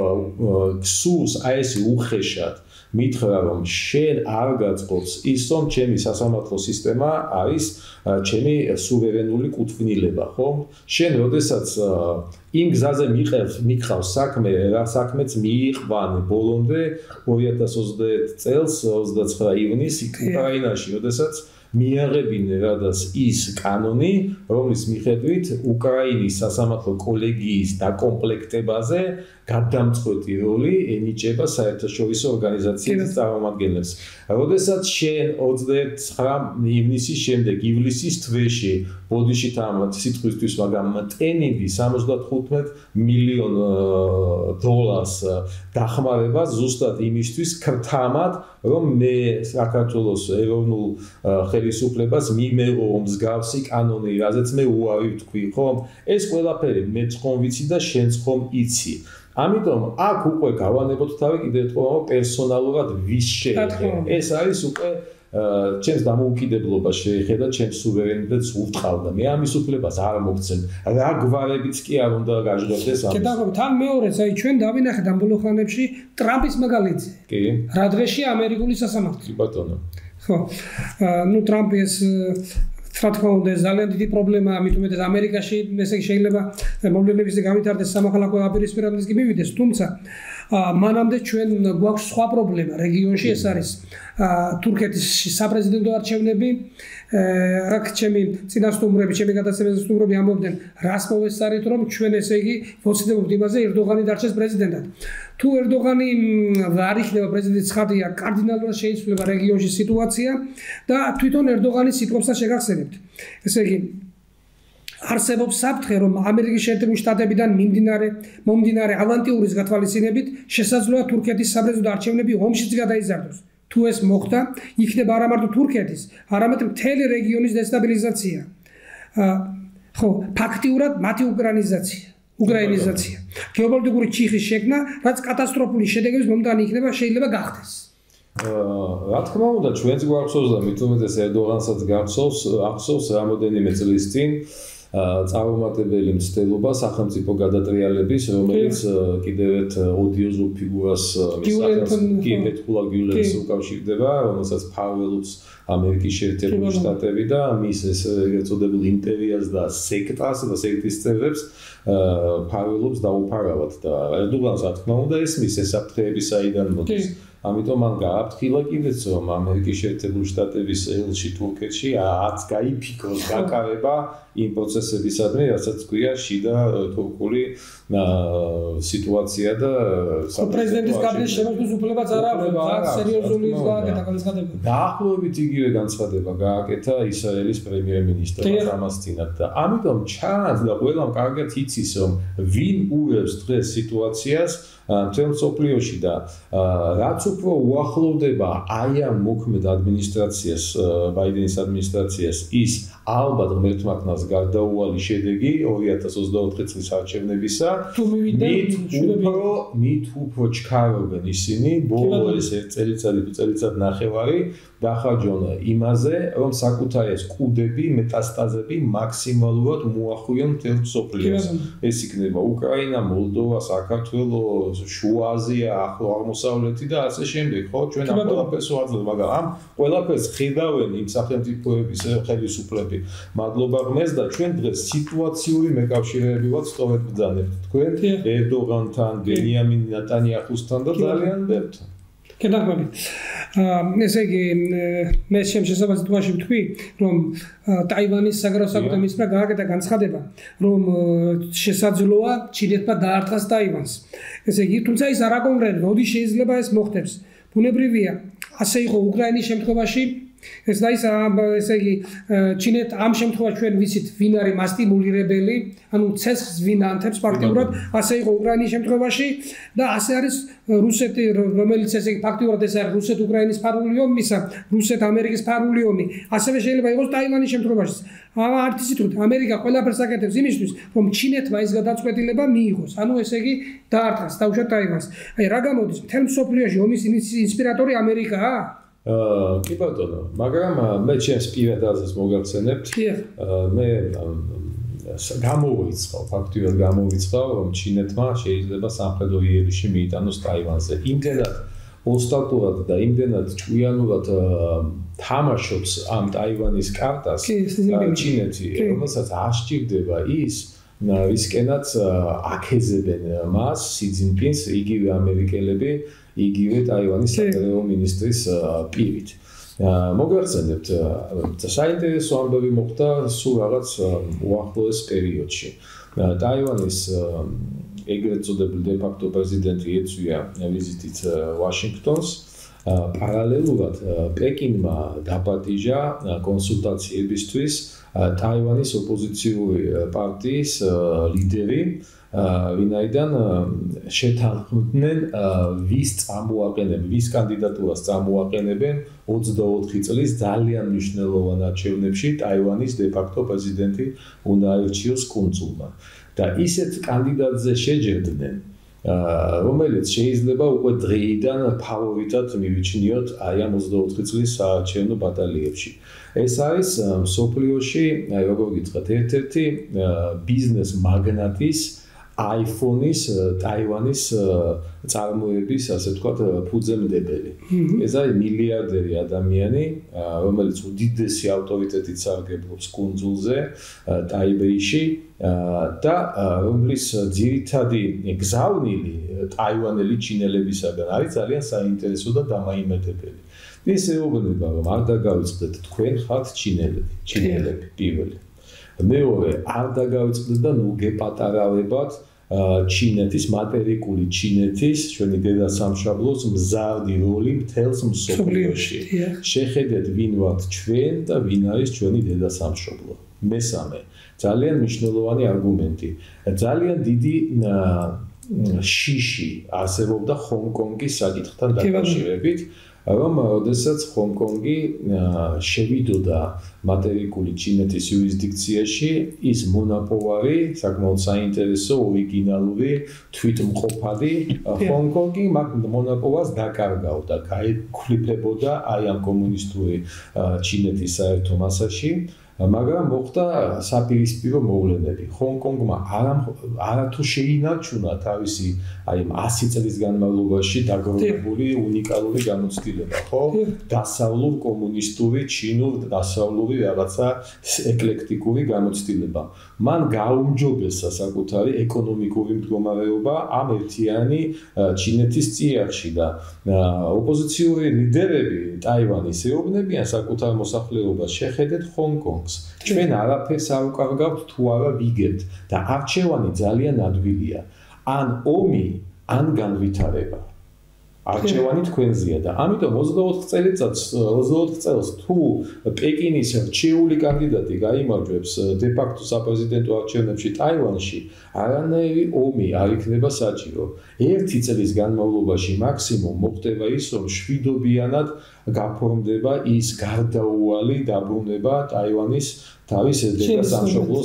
გსურს აი ეს უხეშად მითხრა რომ შენ არ გაწყობს ის რომ ჩემი სასამართლო სისტემა არის ჩემი სუვერენული კუთვნილება, ხო? შენ როდესაც იმ გზაზე მიყევს, მიყავს საქმე, რა საქმეც მიიყვანე ბოლომდე ორი ათას ოცდაერთი წელს ოცდაცხრა ივნისს უკრაინაში, როდესაც მიაღებინე რადას ის კანონი, რომლის მიხედვით უკრაინის სასამართლო კოლეგიის დაკომპლექტებაზე გადამწყვეტი როლი ენიჭება საერთაშორისო ორგანიზაციების წარმომადგენლებს. როდესაც შენ ოცდაცხრა ივნისის შემდეგ ივლისის თვეში ბოდიშით ამ სიტყვისთვის, მაგრამ მტენიდი სამოცდათხუთმეტ მილიონ დოლარს დახმარება ზუსტად იმისთვის ქრთამად, რომ მე საქართველოს ეროვნულ ხელისუფლებას მიმეღო მსგავსი კანონი, რაზეც მე უარი ვთქვი, ხო? ეს ყველაფერი მეც ხომ ვიცი და შენც ხომ იცი. ამიტომ აქ უკვე გავანებოთ თავი კიდევ თქვა პერსონალურად ვის შეეხება. ეს არის უკვე ჩემს დამოუკიდებლობას შეეხება, ჩემს სუვერენიტეტს უთყავდა. მე ამის უფლებას არ მოგცემ. რა გვარებიც კი არ უნდა გაჟღერდეს ამის. კეთდაგობით, თან მეორეც, აი ჩვენ დავინახეთ ამ ბოლო ხანებში ტრამპის მაგალითზე. კი. რა დღეში ამერიკული სასამართლო. კი ბატონო. ხო. ნუ ტრამპი ეს რა თქმა უნდა ძალიან დიდი პრობლემაა, მით უმეტეს ამერიკაში, ესე იგი შეიძლება მოვლენების გავითარდეს სამოქალაქო აპირისპირებაც კი მივიდეს, თუმცა მანამდე ჩვენ გვაქვს სხვა პრობლემა რეგიონში, ეს არის თურქეთის საპრეზიდენტო არჩევნები. აქ ჩემი წინასწარმოები, ჩემი გადაცემის სტუმრები ამბობდნენ, რას მოვესწარით, რომ ჩვენ ესე იგი ვოცნებობთ იმაზე, ერდოღანი დარჩეს პრეზიდენტად. თუ ერდოღანი არ იქნება პრეზიდენტის ხარდია, კარდინალურად შეიცვლება რეგიონში სიტუაცია და თვითონ ერდოღანის სიტყვებსაც შეგახსენებთ. ესე იგი არსებობს საფრთხე, რომ ამერიკის შეერთებული შტატებიდან მიმდინარე მომდინარე ავანტიურის გათვალისწინებით შესაძლოა თურქეთის საპრეზიდენტო არჩევნები ომშიც გადაიზარდოს. თუ ეს მოხდა, იქნება არა მარტო თურქეთის, არამედ მთელი რეგიონის დესტაბილიზაცია. ხო, ფაქტიურად მათი უკრაინიზაცია. უკრაინიზაცია. გეოპოლიტიკური ჩიხის შექმნა, რაც კატასტროფული შედეგების მომდანი იქნება, შეიძლება გახდეს. რა თქმა უნდა, ჩვენც გვახსოვს და მით უმეტეს ერდოღანსაც გახსოვს, ახსოვს რამოდენიმე წლის წინ წარუმატებელი მცდელობა სახელმწიფო გადატრიალების, რომელიც კიდევ ერთ ოდიოზულ ფიგურას მისახელს კი პეტრულა გიულენს უკავშირდება, რომელსაც ფარველობს ამერიკის შეერთებული შტატები და მის ეს ეგრეთ წოდებულ იმპერიას და სექტას და სექტის წევრებს ფარველობს დაუფარავად და ერდოღანს რა თქმა უნდა ესმის ეს საფრთხეები საიდან მოდის. ამიტომ მან გააფრთხილა კიდეც რომ ამერიკის შეერთებული შტატების ელჩი თურქეთში ათ გაიფიქროს გაკარება იმ პროცესებისადმი, რასაც ქვია შიდა თურქული სიტუაცია და პრეზიდენტის კაბინეტის შემოქმედის უფლებაც არ აქვს, სერიოზული გააკეთა განცხადება. დაახლოებით იგივე განცხადება გააკეთა ისრაელის პრემიერ-მინისტრმა ამასთანავ და ამიტომ ჩანს და ყველამ კარგად იცის რომ ვინ ურევს დღეს სიტუაციას მთელ მსოფლიოში და რაც უფრო უახლოვდება აი ამ მოქმედ ადმინისტრაციას, ბაიდენის ადმინისტრაციას ის ალბათ ღმერთმა ქნას გარდაუვალი შედეგი ორი ათას ოცდაოთხი წლის არჩევნებისა, მით უფრო მით უფრო ჩქარობენ ისინი ბოლო ეს ერთ წელიწადი თუ წელიწად ნახევარი დახარჯონ იმაზე, რომ საკუთარი ეს კუდები, მეტასტაზები მაქსიმალურად მოახვიონ მთელ მსოფლიოს. ეს იქნება უკრაინა, მოლდოვა, საქართველო, შუა აზია, ახლო აღმოსავლეთი და ასე შემდეგ, ხო? ჩვენ ამ ყველაფერს ვაძლევთ, მაგრამ ამ ყველაფერს ხედავენ იმ სახელმწიფოების ხელისუფლები. მადლობა ღმერთს და ჩვენ დღეს სიტუაციური მეკავშირეები ვართ, სწორედ ბრძანებთ თქვენ ერდოღანთან, ბენიამინ ნეტანიაჰუსთან და ძალიან ბევრთან. გენახმები. ესე იგი მე შემშესაბათ სიტუაციაში ვთქვი, რომ ტაივანის საგრაფო მინისტრმა გააკეთა განცხადება, რომ შესაძლოა ჩინეთმა დაარტყას ტაივანს. ესე იგი, თუმცა ის არ აკონკრეტებს, როდის შეიძლება ეს მოხდებს. ბუნებრივია, ასე იყო უკრაინის შემთხვევაში. ეს და ის ესე იგი ჩინეთ ამ შემთხვევაში ჩვენ ვიცით ვინ არის მასტიმულირებელი, ანუ ცეცხლს ვინ ანთებს ფაქტიურად, ასე იყო უკრაინის შემთხვევაში და ასე არის რუსეთი, რომელიც ესე იგი ფაქტიურად ეს არის რუსეთ-უკრაინის ფარული ომისა, რუსეთ-ამერიკის ფარული ომი, ასევე შეიძლება იყოს ტაივანის შემთხვევაში. არც ისიც ამერიკა ყველაფერს აკეთებს იმისთვის, რომ ჩინეთმა ეს გადაწყვეტილება მიიღოს, ანუ ესე იგი დაარტყას თავშად ტაივანს. აი რა გამოდის, მთელ მსოფლიოში ომის ინსპირატორი ამერიკაა? კი ბატონო, მაგრამ მე ჩემს პირად აზრს მოგახსენებთ. მე გამოვიწყავ, ფაქტიურად გამოვიწყავ, რომ ჩინეთმა შეიძლება სამხედრო იერიში მიიტანოს ტაივანზე. იმდენად ოსტატურად და იმდენად ჭკვიანურად თამაშობს ამ ტაივანის კარტას ჩინეთი, რომელსაც არ სჭირდება ის ვისკენაც აკეზებენ მას, სი ძინპინს, იგივე ამერიკელები, იგივე ტაივანის საგარეო მინისტრის პირით. მოგახსენებთ, საინტერესო ამბავი მოხდა სულ რაღაც უახლოეს პერიოდში. ტაივანის ეგრეთ წოდებული დე-ფაქტო პრეზიდენტი ეწვია ვიზიტით ვაშინგტონს. პარალელურად პეკინმა დაპატიჟა კონსულტაციებისთვის ტაივანის ოპოზიციური პარტიის ლიდერი, ვინაიდან შეთანხმდნენ ვის წამოაყენებენ, ვის კანდიდატურას წამოაყენებენ ოცდაოთხი წლის ძალიან მნიშვნელოვან არჩევნებში ტაივანის დე-ფაქტო პრეზიდენტი უნდა აირჩიოს კუნძულმა. და ისეთ კანდიდატზე შეჯერდნენ, რომელიც შეიძლება უკვე დღეიდან ფავორიტად მივიჩნიოთ აი ამ ოცდაოთხი წლის საარჩევნო ბატალიებში. ეს არის მსოფლიოში, აი როგორ გითხრათ, ერთ-ერთი ბიზნეს მაგნატის iPhone-ის ტაივანის წარმოების, ასე ვთქვათ, ფუძემდებელი. ეს არის მილიარდერი ადამიანი, რომელიც უდიდესი ავტორიტეტით სარგებლობს კუნძულზე, ტაიბეიში და რომლის ძირითადი გზავნილი ტაივანელი ჩინელებისაგან არის ძალიან საინტერესო და დამაიმედებელი. ის ეუბნება, რომ არ დაგავიწყდეთ, თქვენ ხართ ჩინელები, ჩინელები პირველი. მეორე, არ დაგავიწყდეთ და ნუ გეპატარავებათ ჩინეთის, მატერიკული ჩინეთის, ჩვენი დედასამშაბლოს მზარდი როლი მთელს მსოფლიოში. შეხედეთ, ვინ ვართ ჩვენ და ვინ არის ჩვენი დედასამშობლო. მესამე, ძალიან მნიშვნელოვანი არგუმენტი. ძალიან დიდი შიში არსებობდა ჰონგ-კონგის საკითხთან დაკავშირებით. რომ როდესაც ჰონგ-კონგი შევიდოდა მატერიკული ჩინეთის იურისდიქციაში, ის მონაპოვარი, საკმაოდ საინტერესო, ორიგინალური, თვითმყოფადი ჰონგ-კონგი მაგ მონაპოვარს დაკარგავდა, გაეკვლიფებოდა აი ამ კომუნისტური ჩინეთის საერთო მასაში. მაგრამ მოხდა საპირისპირო მოვლენები. ჰონგ-კონგმა არათუ შეინარჩუნა თავისი აი ასი წლის განმავლობაში დაგროვებული უნიკალური გამოცდილება, ხო? დასავლურ კომუნისტური, ჩინურ დასავლური რაღაცა ეკლექტიკური გამოცდილება. მან გაუმჯობესა საკუთარი ეკონომიკური მდგომარეობა ამ ერთიანი ჩინეთის წიაღში და ოპოზიციური ლიდერები ტაივანის ეუბნებიან საკუთარ მოსახლეობას შეხედეთ ჰონგ-კონგს. ჩვენ არაფერს არ ვკარგავთ თუ არა ვიგებთ და არჩევანი ძალიან ადვილია. ან ომი, ან განვითარება. არჩევანი თქვენზეა და ამიტომ ოცდაოთხ წელიწადს ოცდაოთხ წელს თუ პეკინის რჩეული კანდიდატი გაიმარჯვებს დე-ფაქტო საპრეზიდენტო არჩევნებში ტაივანში, არანაირი ომი არ იქნება საჭირო. ერთი წლის განმავლობაში მაქსიმუმ მოხდება ის, რომ შვიდობიანად გაფორმდება ის გარდაუვალი დაბრუნება ტაივანის თავის ედა სამშობლოს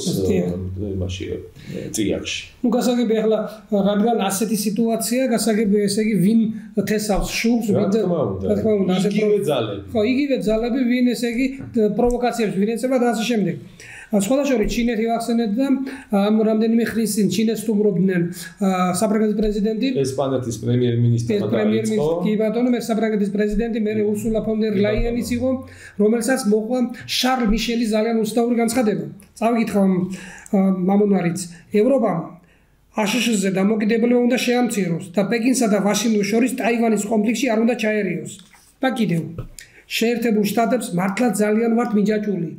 იმაში წიაღში. ნუ გასაგები ახლა რადგან ასეთი სიტუაცია, გასაგები ესე იგი ვინ თესავს შუბს, ვინ რა თქმა უნდა, იგივე ძალები. ხო, იგივე ძალები, ვინ ესე იგი პროვოკაციებს ვინ ეწევა და ასე შემდეგ. სხვადასხვა ჩინეთი ვახსენეთ და ამ რამდენიმე ხნის წინ ჩინეთს სტუმრობდნენ საფრანგეთის პრეზიდენტი, ესპანეთის პრემიერ-მინისტრი პრემიერ-მინისტრი კი ბატონო, მე საფრანგეთის პრეზიდენტი, მე ურსულა ფონ დერ ლაიანიც იყო, რომელსაც მოყვა შარლ მიშელის ძალიან უცნაური განცხადება. წავიკითხა მამონარიც, ევროპამ აშშ ზე დამოკიდებულება უნდა შეამციროს და პეკინსა და ვაშინგტონს შორის ტაივანის კონფლიქტში არ უნდა ჩაერიოს. და კიდევ შეერთებულ შტატებს მართლა ძალიან ვართ მიჯაჭვული.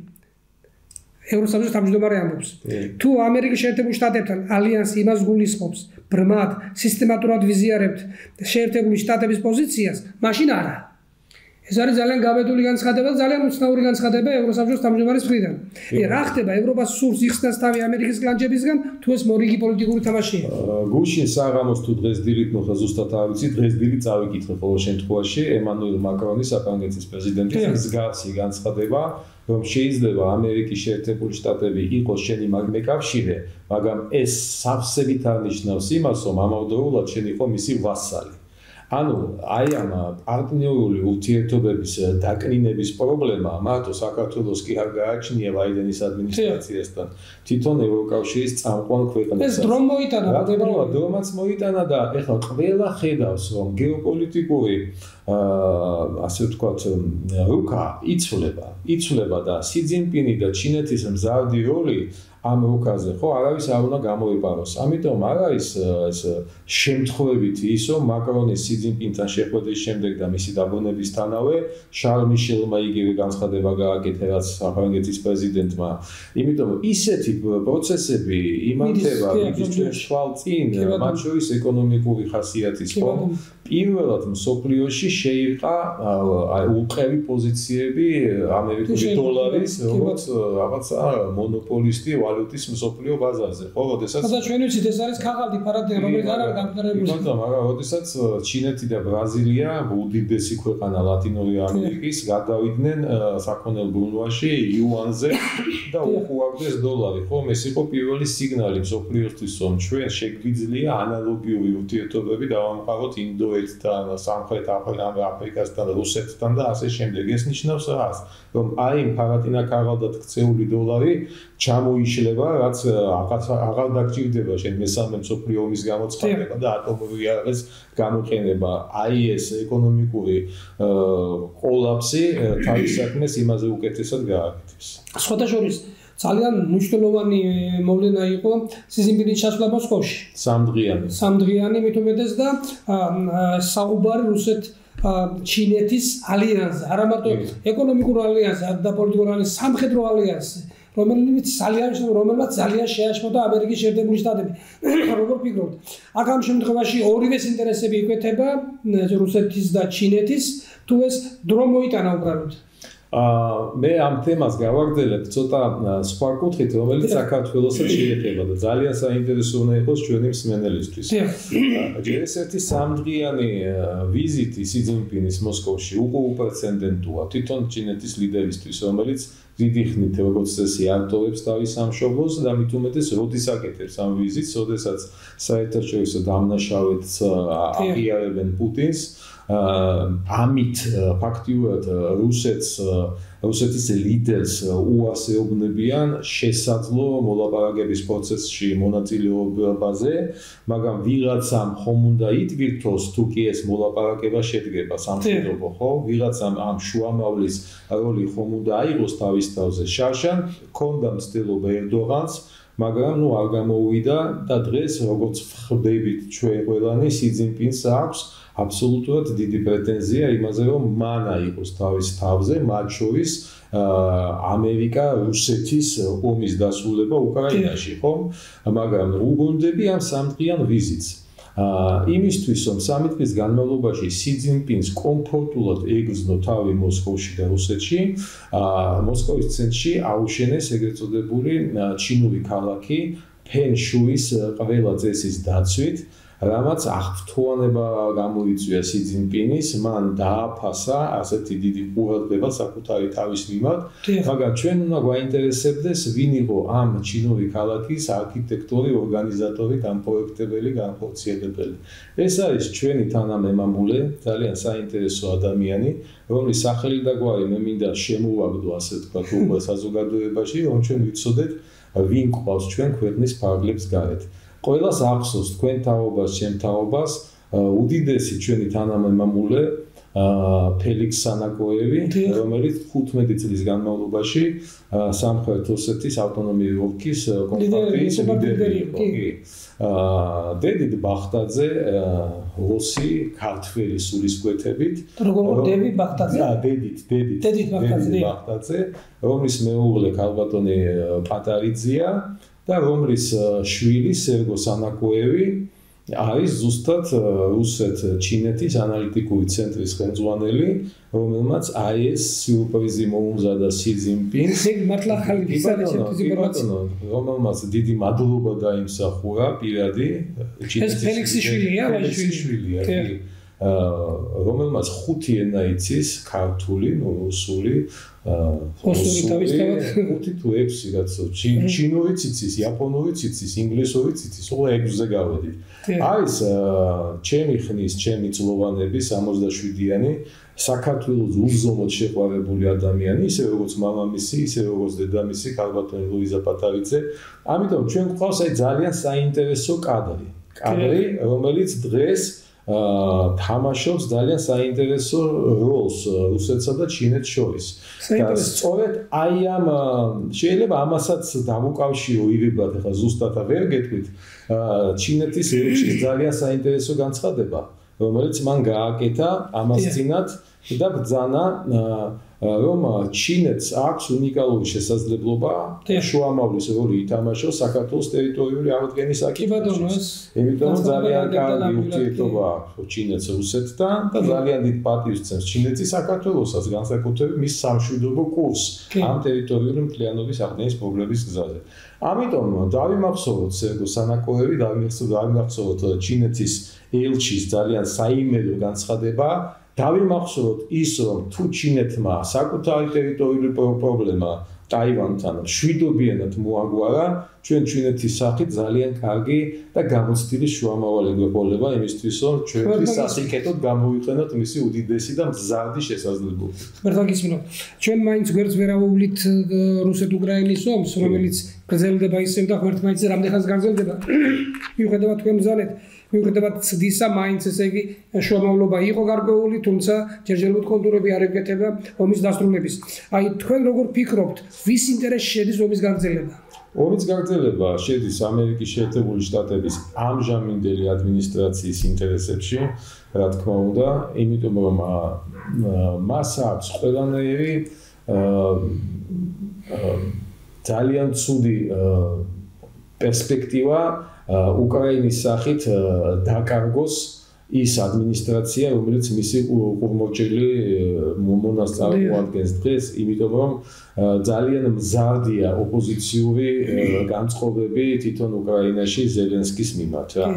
ევროსაბჭოს თავმჯდომარე ამბობს, თუ ამერიკის შეერთებულ შტატებთან ალიანსი იმას გულისხმობს, ბრმად, სისტემატურად ვიზიარებთ შეერთებული შტატების პოზიციას, მაშინ არა. ეს არის ძალიან გაბედული განცხადება, ძალიან უცნაური განცხადება ევროსაბჭოს თავმჯდომარის მხრიდან. რა ხდება, ევროპას სურს იხსნას თავი ამერიკის კლანჭებისგან, თუ ეს მორიგი პოლიტიკური თამაშია? გუშინ საღამოს თუ დღეს დილით მოხდა ზუსტად არ ვიცი, დღეს დილით წავიკითხე ყოველ შემთხვევაში ემანუელ მაკრონის საფრანგეთის პრეზიდენტის მსგავსი განცხადება, რომ შეიძლება ამერიკის შეერთებული შტატები იყოს შენი მეკავშირე, მაგრამ ეს სავსებით არნიშნავს იმას, რომ ამავდროულად შენ იყო მისი ვასალი. ანუ აი ამ პარტნიორული ურთიერთობების დაკნინების პრობლემა მარტო საქართველოს კი არ გააჩნია ბაიდენის ადმინისტრაციასთან, თვითონ ევროკავშირის წამყვან ქვეყნებსაც. ეს დრომ მოიტანა, რა დრომაც მოიტანა და ეხლა ყველა ხედავს, რომ გეოპოლიტიკური ასე ვთქვათ, რუკა იცვლება, იცვლება და სი ძინპინი და ჩინეთის მზარდი როლი ამ რუკაზე ხო არავის არ უნდა გამოიპაროს. ამიტომ არ არის ეს შემთხვევითი ის, რომ მაკრონის სი ძინპინთან შეხვედრის შემდეგ და მისი დაბრუნებისთანავე შარლ მიშელმა იგივე განცხადება გააკეთა, რაც საფრანგეთის პრეზიდენტმა. იმიტომ ისეთი პროცესები იმართება მის ჩვენ შვალ წინ, მათ შორის ეკონომიკური ხასიათის ხო? პირველად მსოფლიოში შეირყა უყევი პოზიციები ამერიკული დოლარის, როგორც რაღაცა მონოპოლისტი ვალუტის მსოფლიო ბაზარზე, ხო, როდესაც და ჩვენ ვიცით ეს არის ქაღალდი ფარადი, რომელიც არ არის გამყარებული. მაგრამ მაგრამ როდესაც ჩინეთი და ბრაზილია, უდიდესი ქვეყანა ლათინური ამერიკის, გადავიდნენ საქონელ ბრუნვაში იუანზე და უყუარდეს დოლარი, ხო, ეს იყო პირველი სიგნალი მსოფლიოსთვის, რომ ჩვენ შეგვიძლია ანალოგიური ურთიერთობები დავამყაროთ ინდოეთთან, სამხრეთ აფრიკასთან, რუსეთთან და ასე შემდეგ. ეს ნიშნავს რას? რომ აი იმ ფარატინა ქაღალდად ქცეული დოლარი ჩამოიშლება, რაც აღარ დაგჭირდება შენ მესამე მსოფლიო ომის გამოცხადება და ატომური იარაღის გამოყენება. აი ეს ეკონომიკური კოლაფსი თავის საქმეს იმაზე უკეთესად გააკეთებს. სხვადასხვა ძალიან მნიშვნელოვანი მოვლენა იყო სი ძინპინის ჩასვლა მოსკოვში. სამდღიანი. სამდღიანი მით უმეტეს და საუბარი რუსეთ ჩინეთის ალიანსზე, არა მარტო ეკონომიკურ ალიანსზე და პოლიტიკურ ალიანსზე, სამხედრო ალიანსზე, რომელიც ძალიან რომელმაც ძალიან შეაშფოთა ამერიკის შეერთებული შტატები. როგორ ფიქრობთ? აქ ამ შემთხვევაში ორივეს ინტერესები იკვეთება, რუსეთის და ჩინეთის, თუ ეს დრო მოიტანა უბრალოდ? მე ამ თემას გავაგრძელებ ცოტა სხვა კუთხით, რომელიც საქართველოსაც შეეხება და ძალიან საინტერესო უნდა იყოს ჩვენი მსმენელისთვის. ჯერ ერთი სამდღიანი ვიზიტი სი ძინპინის მოსკოვში უკვე უპრეცედენტოა თვითონ ჩინეთის ლიდერისთვის, რომელიც დიდი ხნით როგორც წესი არტოვებს თავის სამშობლოს და მით უმეტეს როდის აკეთებს ამ ვიზიტს, როდესაც საერთაშორისო დამნაშავედ აღიარებენ პუტინს. ამით ფაქტიურად რუსეთს რუსეთის ლიდერს უარსეობნებიან შესაძლო მოლაპარაკების პროცესში მონაწილეობაზე, მაგრამ ვიღაცამ ხომ უნდა ითვირთოს თუ კი ეს მოლაპარაკება შედგება სამშვიდობო, ხო? ვიღაცამ ამ შუამავლის როლი ხომ უნდა აიღოს თავის თავზე. შარშან ჰქონდა მცდელობა ერდოღანს, მაგრამ ნუ არ გამოუვიდა და დღეს როგორც ვხვდებით ჩვენ ყველანი სი ძინპინს აქვს აბსოლუტურად დიდი პრეტენზია იმაზე, რომ მან აიღოს თავის თავზე, მათ შორის ამერიკა რუსეთის ომის დასრულება უკრაინაში, ხო? მაგრამ უგონდები ამ სამდღიან ვიზიტს. იმისთვის, რომ სამი დღის განმავლობაში სი ძინპინს კომფორტულად ეგრძნო თავი მოსკოვში და რუსეთში, მოსკოვის ცენტრში აუშენეს ეგრეთ წოდებული ჩინური ქალაქი ფენშუის ყველა წესის დაცვით. რამაც აღფრთოვანება გამოიწვია სი ძინპინის, მან დააფასა ასეთი დიდი ყურადღება საკუთარი თავის მიმართ, მაგრამ ჩვენ უნდა გვაინტერესებდეს ვინ იყო ამ ჩინური ქალაქის არქიტექტორი, ორგანიზატორი, განპროექტებელი, განხორციელებელი. ეს არის ჩვენი თანამემამულე, ძალიან საინტერესო ადამიანი, რომლის სახელი და გვარი მე მინდა შემოვაგდო, ასე თქვა, უკვე საზოგადოებაში, რომ ჩვენ ვიცოდეთ, ვინ ყავს ჩვენ ქვეყნის ფარგლებს გარეთ. ყველას ახსოვს თქვენ თაობას, ჩემ თაობას, უდიდესი ჩვენი თანამემამულე ფელიქს სანაკოევი, რომელიც ხუთმეტი წლის განმავლობაში სამხრეთ ოსეთის ავტონომიური ოლქის კომპარტიის ლიდერი იყო. დედით ბახტაძე, როსი, ქართველი სულისკვეთებით. როგორ დედით ბახტაძე? და დედით, დედით. დედით ბახტაძე, რომლის მეუღლე ქალბატონი პატარიძეა. და რომლის შვილი სერგო სანაკოევი არის ზუსტად რუსეთ-ჩინეთის ანალიტიკური ცენტრის ხელმძღვანელი, რომელმაც აი ეს სიურპრიზი მოუმზადა სი ძინპინს. ეგ მართლა ახალი ინფორმაცია. რომელმაც დიდი მადლობა დაიმსახურა პირადი ჩინეთის. ეს ფელიქსის შვილია, ფელიქსის შვილია. რომელმაც ხუთი ენა იცის, ქართული, რუსული, რუსული თავისთავად ხუთი თუ ექვსი რაც ჩინურიც იცის, იაპონურიც იცის, ინგლისურიც იცის, ყველა ექვსზე გავედით. არის ჩემი ხნის, ჩემი წლოვანების სამოცდაშვიდიანი საქართველოს უზომოდ შეყვარებული ადამიანი, ისე როგორც მამამისი, ისე როგორც დედამისი, ქალბატონი ლუიზა პატარიძე. ამიტომ ჩვენ გვყავს აი ძალიან საინტერესო კადრი. კადრი, რომელიც დღეს თამაშობს ძალიან საინტერესო როლს რუსეთსა და ჩინეთს შორის. და სწორედ აი ამ შეიძლება ამასაც დავუკავშიროთ, ახლა ზუსტად ვერ გეტყვით, ჩინეთის ელჩის ძალიან საინტერესო განცხადება, რომელიც მან გააკეთა ამას წინათ და ბრძანა რომ ჩინეთს აქვს უნიკალური შესაძლებლობა შუამავლის როლი ითამაშოს საქართველოს ტერიტორიული აღდგენის საკითხებში. იმიტომ ძალიან კარგი ურთიერთობა აქვს ჩინეთს რუსეთთან და ძალიან დიდ პატივს სცემს ჩინეთი საქართველოსაც, განსაკუთრებით მის სამშვიდობო კურსს ამ ტერიტორიული მთლიანობის აღდგენის პრობლემის გზაზე. ამიტომ დავიმახსოვროთ სერგო სანაკოევი, დავიმახსოვროთ ჩინეთის ელჩის ძალიან საიმედო განცხადება. დავიმახსოვროთ ის, რომ თუ ჩინეთმა საკუთარი ტერიტორიული პრობლემა ტაივანთან მშვიდობიანად მოაგვარა, ჩვენ ჩინეთის სახით ძალიან კარგი და გამოცდილი შუამავალი გვეყოლება იმისთვის, რომ ჩვენი სასიკეთოდ გამოვიყენოთ მისი უდიდესი და მზარდი შესაძლებლობა. მართლა გისმინოთ. ჩვენ მაინც გვერდს ვერ ავუვლით რუსეთ-უკრაინის ომს, რომელიც გრძელდება ისევ და ღმერთმაინც რამდენხანს გაგრძელდება. მიუხედავად თქვენ ბრძანეთ, მიუხედავად ცდისა, მაინც ესე იგი შუამავლობა იყო გარკვეული, თუმცა ჯერჯერობით კონტურები არ ეკეთება ომის დასრულების. აი თქვენ როგორ ფიქრობთ, ვის ინტერესში შედის ომის გაგრძელება? ომის გაგრძელება შედის ამერიკის შეერთებული შტატების ამჟამინდელი ადმინისტრაციის ინტერესებში, რა თქმა უნდა, იმიტომ რომ მას აქვს ყველანაირი ძალიან ცუდი პერსპექტივა უკრაინის სახით დაკარგოს ის ადმინისტრაცია, რომელიც მისი ყურმოჭრილი მონას წარმოადგენს დღეს, იმიტომ რომ ძალიან მზარდია ოპოზიციური განწყობები თვითონ უკრაინაში ზელენსკის მიმართ რა.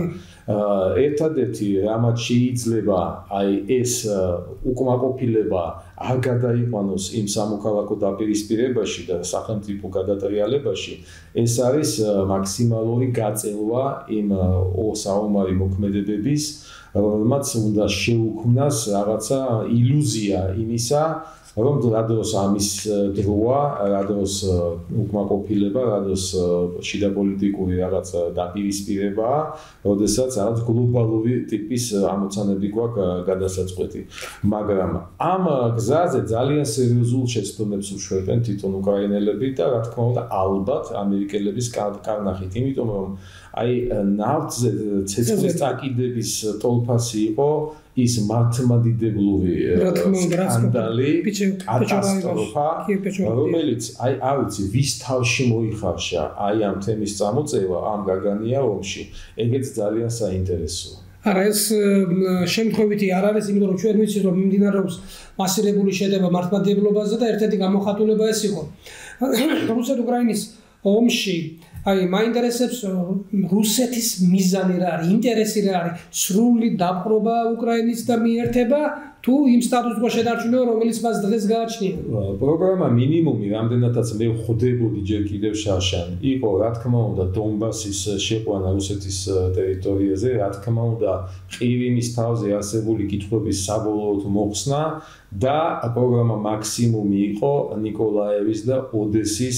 ერთადერთი რამაც შეიძლება აი ეს უკმაყოფილება არ გადაიყვანოს იმ სამოქალაქო დაპირისპირებაში და სახელმწიფო გადატრიალებაში, ეს არის მაქსიმალური გაწელვა იმ საომარი მოქმედებების, რომელმაც უნდა შეუქმნას რაღაცა ილუზია იმისა, რომ რა დროს ამის დროა, რა დროს უკმაყოფილება, რა დროს შიდა პოლიტიკური რაღაც დაპირისპირებაა, როდესაც რაღაც გლობალური ტიპის ამოცანები გვაქვს გადასაწყვეტი. მაგრამ ამ გზაზე ძალიან სერიოზულ შეცდომებს უშვებენ თვითონ უკრაინელები და რა თქმა უნდა ალბათ ამერიკელების კარნახით, იმიტომ რომ აი ნავთზე ცეცხლის წაკიდების ტოლფასი იყო ის მართლმადიდებლური სკანდალი, კატასტროფა, რომელიც აი არ ვიცი ვის თავში მოიხარშა აი ამ თემის წამოწევა ამ გაგანია ომში. ეგეც ძალიან საინტერესოა. არა ეს შემთხვევითი არ არის, იმიტომ რომ ჩვენ ვიცით რომ მიმდინარეობს მასირებული შედება მართლმადიდებლობაზე და ერთ-ერთი გამოხატულება ეს იყო. რუსეთ-უკრაინის ომში აი მაინტერესებს რუსეთის მიზანი რა არის, ინტერესი რა არის, სრული დაპყრობა უკრაინის და მიერთება თუ იმ სტატუს-კვო შედარჩენა, რომელიც მას დღეს გააჩნია. პროგრამა მინიმუმი, რამდენადაც მე ვხვდებოდი ჯერ კიდევ შარშან, იყო რა თქმა უნდა დონბასის შეყვანა რუსეთის ტერიტორიაზე, რა თქმა უნდა ყირიმის თავზე არსებული კითხვების საბოლოოდ მოხსნა და პროგრამა მაქსიმუმი იყო ნიკოლაევის და ოდესის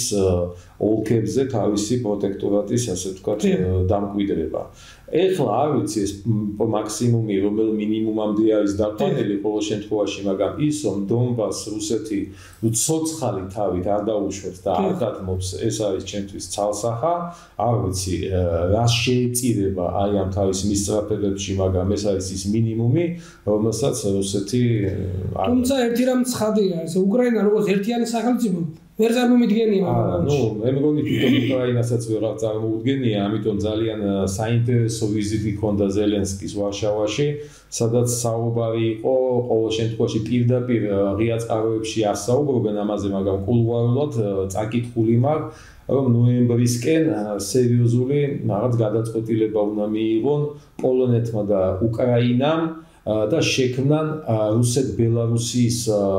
ოლქებზე თავისი პროტექტორატის, ასე ვთქვათ, დამკვიდრება. ეხლა არ ვიცი ეს მაქსიმუმი რომელ მინიმუმამდე არის დაყვანილი ყოველ შემთხვევაში, მაგრამ ის რომ დონბას რუსეთი ცოცხალი თავით არ დაუშვებს და არ დათმობს, ეს არის ჩემთვის ცალსახა. არ ვიცი რა შეეწირება აი ამ თავის მისწრაფებებში, მაგრამ ეს არის ის მინიმუმი, რომელსაც რუსეთი თუმცა ერთი რამ ცხადია, ეს უკრაინა როგორც ერთიანი სახელმწიფო ვერ წარმომიდგენია. ნუ მე მგონი თვითონ უკრაინასაც ვეღარ წარმოუდგენია, ამიტომ ძალიან საინტერესო ვიზიტი ჰქონდა ზელენსკის ვარშავაში, სადაც საუბარი იყო ყოველ შემთხვევაში პირდაპირ ღია წყაროებში ასაუბრებენ ამაზე, მაგრამ კულუარულად წაკითხული მაქვს, რომ ნოემბრისკენ სერიოზული რაღაც გადაწყვეტილება უნდა მიიღონ პოლონეთმა და უკრაინამ და შექმნან რუსეთ-ბელარუსიის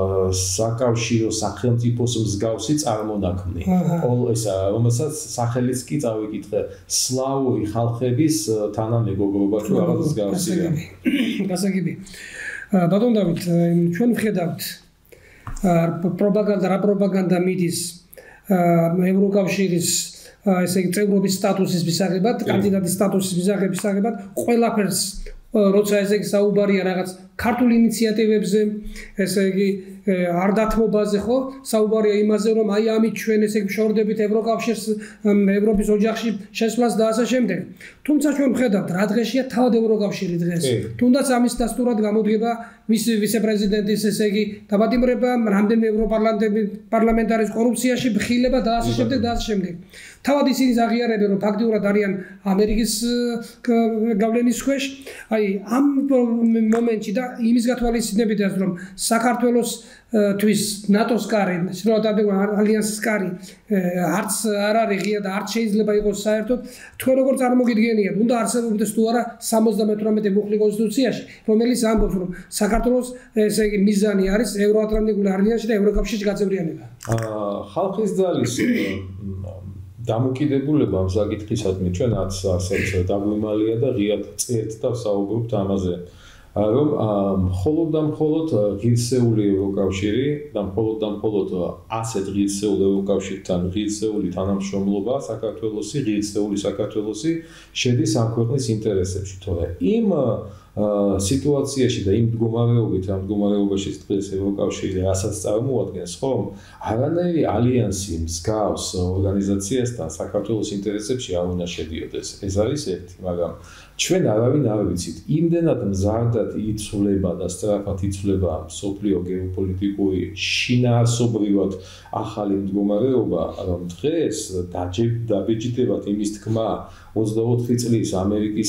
საკავშირო სახელმწიფოს მსგავსი წარმონაქმნი. ესა რომელსაც სახელიც კი წავიკითხე სლავური ხალხების თანამეგობრობა თუ რაღაც მსგავსია. გასაგები. ბატონ დავით, ჩვენ ვხედავთ პროპაგანდა, რა პროპაგანდა მიდის ევროკავშირის ესე იგი წევრობის სტატუსის მისაღებად, კანდიდატის სტატუსის მისაღებად, ყველაფერს როცა ესე იგი საუბარია რაღაც ქართულ ინიციატივებზე, ესე იგი არ დათმობაზე ხო, საუბარია იმაზე, რომ აი ამით ჩვენ ესე იგი შორდებით ევროკავშირს, ევროპის ოჯახში შესვლას და ასე შემდეგ. თუმცა ჩვენ ვხედავთ, რა დღეშია თავად ევროკავშირი დღეს. თუნდაც ამის დასტურად გამოდგება ვიცე-პრეზიდენტის ესე იგი დაბადიმრება, რამდენიმე ევროპარლამენტარის კორუფციაში ბხილება და ასე შემდეგ და ასე შემდეგ. თავად ისინი აღიარებენ, რომ ფაქტიურად არიან ამერიკის გავლენის ქვეშ. აი ამ მომენტში და იმის გათვალისწინებიდან, რომ საქართველოს თვის ნატოს კარი, შეერთებული ალიანსის კარი არც არ არის ღია და არც შეიძლება იყოს საერთოდ, თქვენ როგორ წარმოგიდგენიათ, უნდა არსებობდეს თუ არა სამოცდამეთვრამეტე მუხლი კონსტიტუციაში, რომელიც ამბობს, რომ საქართველოს ესე იგი მიზანი არის ევროატლანტიკული ალიანსში და ევროკავშირში გაწევრიანება. ხალხის ძალის დამოკიდებულება ამ საკითხისადმი ჩვენ ასაც დაგვიმალია და ღიად წერთ და ვსაუბრობთ ამაზე. რომ მხოლოდ და მხოლოდ ღირსეული ევროკავშირი და მხოლოდ და მხოლოდ ასეთ ღირსეულ ევროკავშირთან ღირსეული თანამშრომლობა საქართველოსი, ღირსეული საქართველოსი შედის ამ ქვეყნის ინტერესებში, თორე იმ სიტუაციაში და იმ მდგომარეობით, ამ მდგომარეობაში დღეს ევროკავშირი რასაც წარმოადგენს, ხომ არანაირი ალიანსი მსგავს ორგანიზაციასთან საქართველოს ინტერესებში არ უნდა შედიოდეს. ეს არის ერთი, მაგრამ ჩვენ არავინ არ ვიცით, იმდენად მზარდად იცვლება და სწრაფად იცვლება მსოფლიო გეოპოლიტიკური შინაარსობრივად ახალი მდგომარეობა, რომ დღეს დაბეჭდებათ იმის თქმა ოცდაოთხი წლის ამერიკის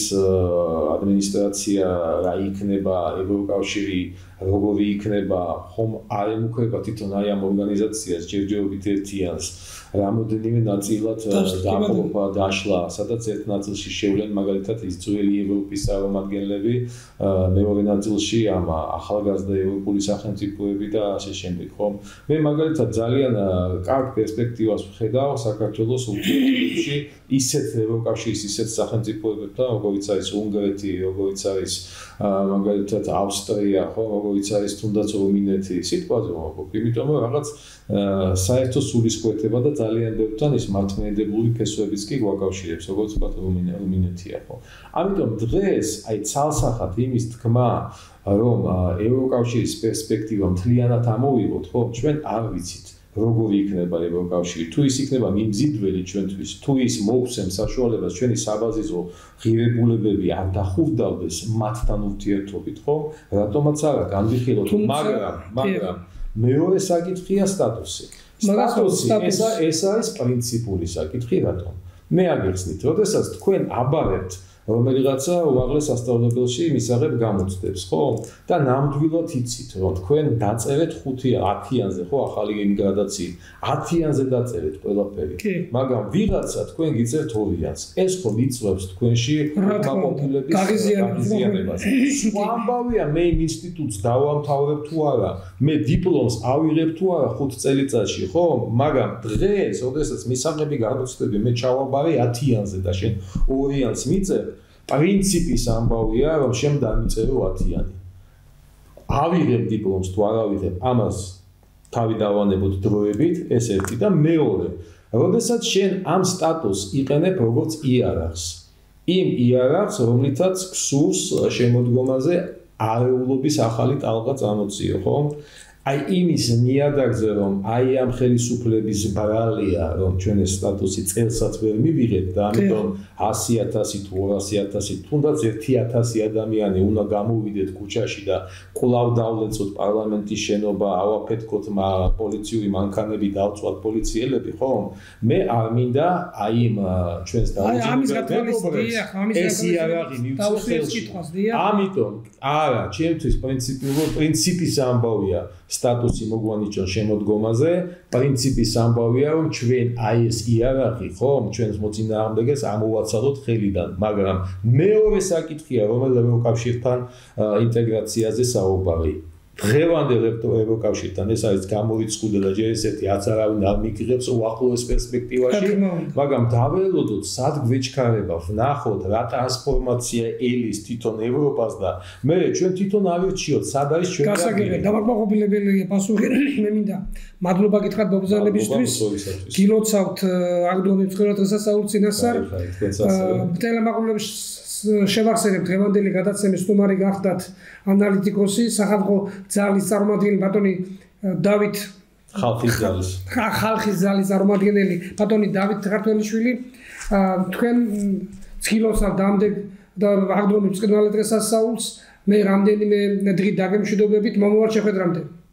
ადმინისტრაცია რა იქნება, ევროკავშირი როგორი იქნება, ხომ არ ემუქრება თვითონ აი ამ ორგანიზაციას ჯერჯერობით ერთიანს, რამოდენიმე ნაწილად დაყოფა დაშლა, სადაც ერთ ნაწილში შევლენ მაგალითად ის ძველი ევროპის წარმომადგენლები, მეორე ნაწილში ამ ახალგაზრდა ევროპული სახელმწიფოები და ასე შემდეგ, ხომ? მე მაგალითად ძალიან კარგ პერსპექტივას ვხედავ საქართველოს ურთიერთობებში ისეთ ევროკავშირის ისეთ სახელმწიფოებთან, როგორიც არის უნგრეთი, როგორიც არის მაგალითად ავსტრია, ხო, როგორიც არის თუნდაც რუმინეთი, სიტყვაზე ვამბობ, იმიტომ რომ რაღაც საერთო სულისკვეთება და ძალიან ბევრთან ის მართლმადიდებლური ფესვებიც კი გვაკავშირებს, როგორც ვთქვათ რუმინეთია, ხო. ამიტომ დღეს აი ცალსახად იმის თქმა, რომ ევროკავშირის პერსპექტივა მთლიანად ამოვიღოთ, ხო, ჩვენ არ ვიცით. როგორი იქნება ევროკავშირი, თუ ის იქნება მიმზიდველი ჩვენთვის, თუ ის მოგვცემს საშუალებას ჩვენი საბაზისო ღირებულებები არ დახურდავდეს მათთან ურთიერთობით, ხო? რატომაც არა, განვიხილოთ, მაგრამ, მაგრამ მეორე საკითხია სტატუსი. სტატუსი ეს არის პრინციპული საკითხი, რატომ? მე აგიხსნით, როდესაც თქვენ აბარებთ რომელიღაცა უმაღლეს სასწავლებელში მისაღებ გამოცდებს, ხო? და ნამდვილად იცით, რომ თქვენ დაწერეთ ხუთი ათიანზე, ხო, ახალი იმიგრაციით, ათიანზე დაწერეთ ყველაფერი. მაგრამ ვიღაცა თქვენ გიწერთ ორიანს. ეს ხო იწვევს თქვენში უკმაყოფილების გაღიზიანებას. სხვა ამბავია, მე იმ ინსტიტუტს დავამთავრებ თუ არა, მე დიპლომს ავიღებ თუ არა ხუთ წელიწადში, ხო? მაგრამ დღეს, როდესაც მისაღები გამოცდები მე ჩავაბარე ათიანზე და შენ ორიანს მიწევ პრინციპის ამბავია, რომ შენ დამიწერო ათიანი. ავიღებ დიპლომს თუ არ ავიღებ, ამას თავი დავანებოთ დროებით, ეს ერთი და მეორე. როდესაც შენ ამ სტატუსს იყენებ როგორც იარაღს. იმ იარაღს, რომლითაც გსურს შემოდგომაზე არეულობის ახალი ტალღა წამოწიო, ხო? აი იმის ნიადაგზე, რომ აი ამ ხელისუფლების ბრალია, რომ ჩვენ ეს სტატუსი წელსაც ვერ მივიღეთ და ამიტომ ასი ათასი თუ ორასი ათასი, თუნდაც ერთი ათასი ადამიანი უნდა გამოვიდეთ ქუჩაში და კვლავ დავლეწოთ პარლამენტის შენობა, ავაფეთქოთ პოლიციური მანქანები, დავწვათ პოლიციელები, ხო? მე არ მინდა აი იმ ჩვენს დაუძინებელს ეს იარაღი მივცე ხელში. ამიტომ არა, ჩემთვის პრინციპის ამბავია სტატუსი მოგვანიჭონ შემოდგომაზე, პრინციპის ამბავია, რომ ჩვენ აი ეს იარაღი, ხო, ჩვენს მოწინააღმდეგეს ამოვაცალოთ ხელიდან, მაგრამ მეორე საკითხია, რომელიც ევროკავშირთან ინტეგრაციაზე საუბარი. დღევანდელ ევროკავშირთან ეს არის გამორიცხული და ჯერ ესეთი არც არავინ არ მიგიღებს უახლოეს პერსპექტივაში, მაგრამ დაველოდოთ, სად გვეჩქარება, ვნახოთ, რა ტრანსფორმაცია ელის თვითონ ევროპას და მე ჩვენ თვითონ ავირჩიოთ, სად არის ჩვენი გასაგებია, დამაკმაყოფილებელია პასუხი, მე მინდა მადლობა გითხრათ მობრძანებისთვის, გილოცავთ აგდომებს ხელათასაუბრ წინასწარ, ტელემაყურებლებს შევახსენებ დღევანდელი გადაცემის სტუმარი გახდათ ანალიტიკოსი, სახალხო ძალის წარმომადგენელი ბატონი დავით ხალხის ძალის ხალხის ძალის წარმომადგენელი ბატონი დავით ქართველიშვილი, თქვენ ცდილობთ დამდეგ და აგდრომებს წყნვალ დღესასწაულს, მე რამდენიმე დღით დაგემშვიდობებით, მომავალ შეხვედრამდე.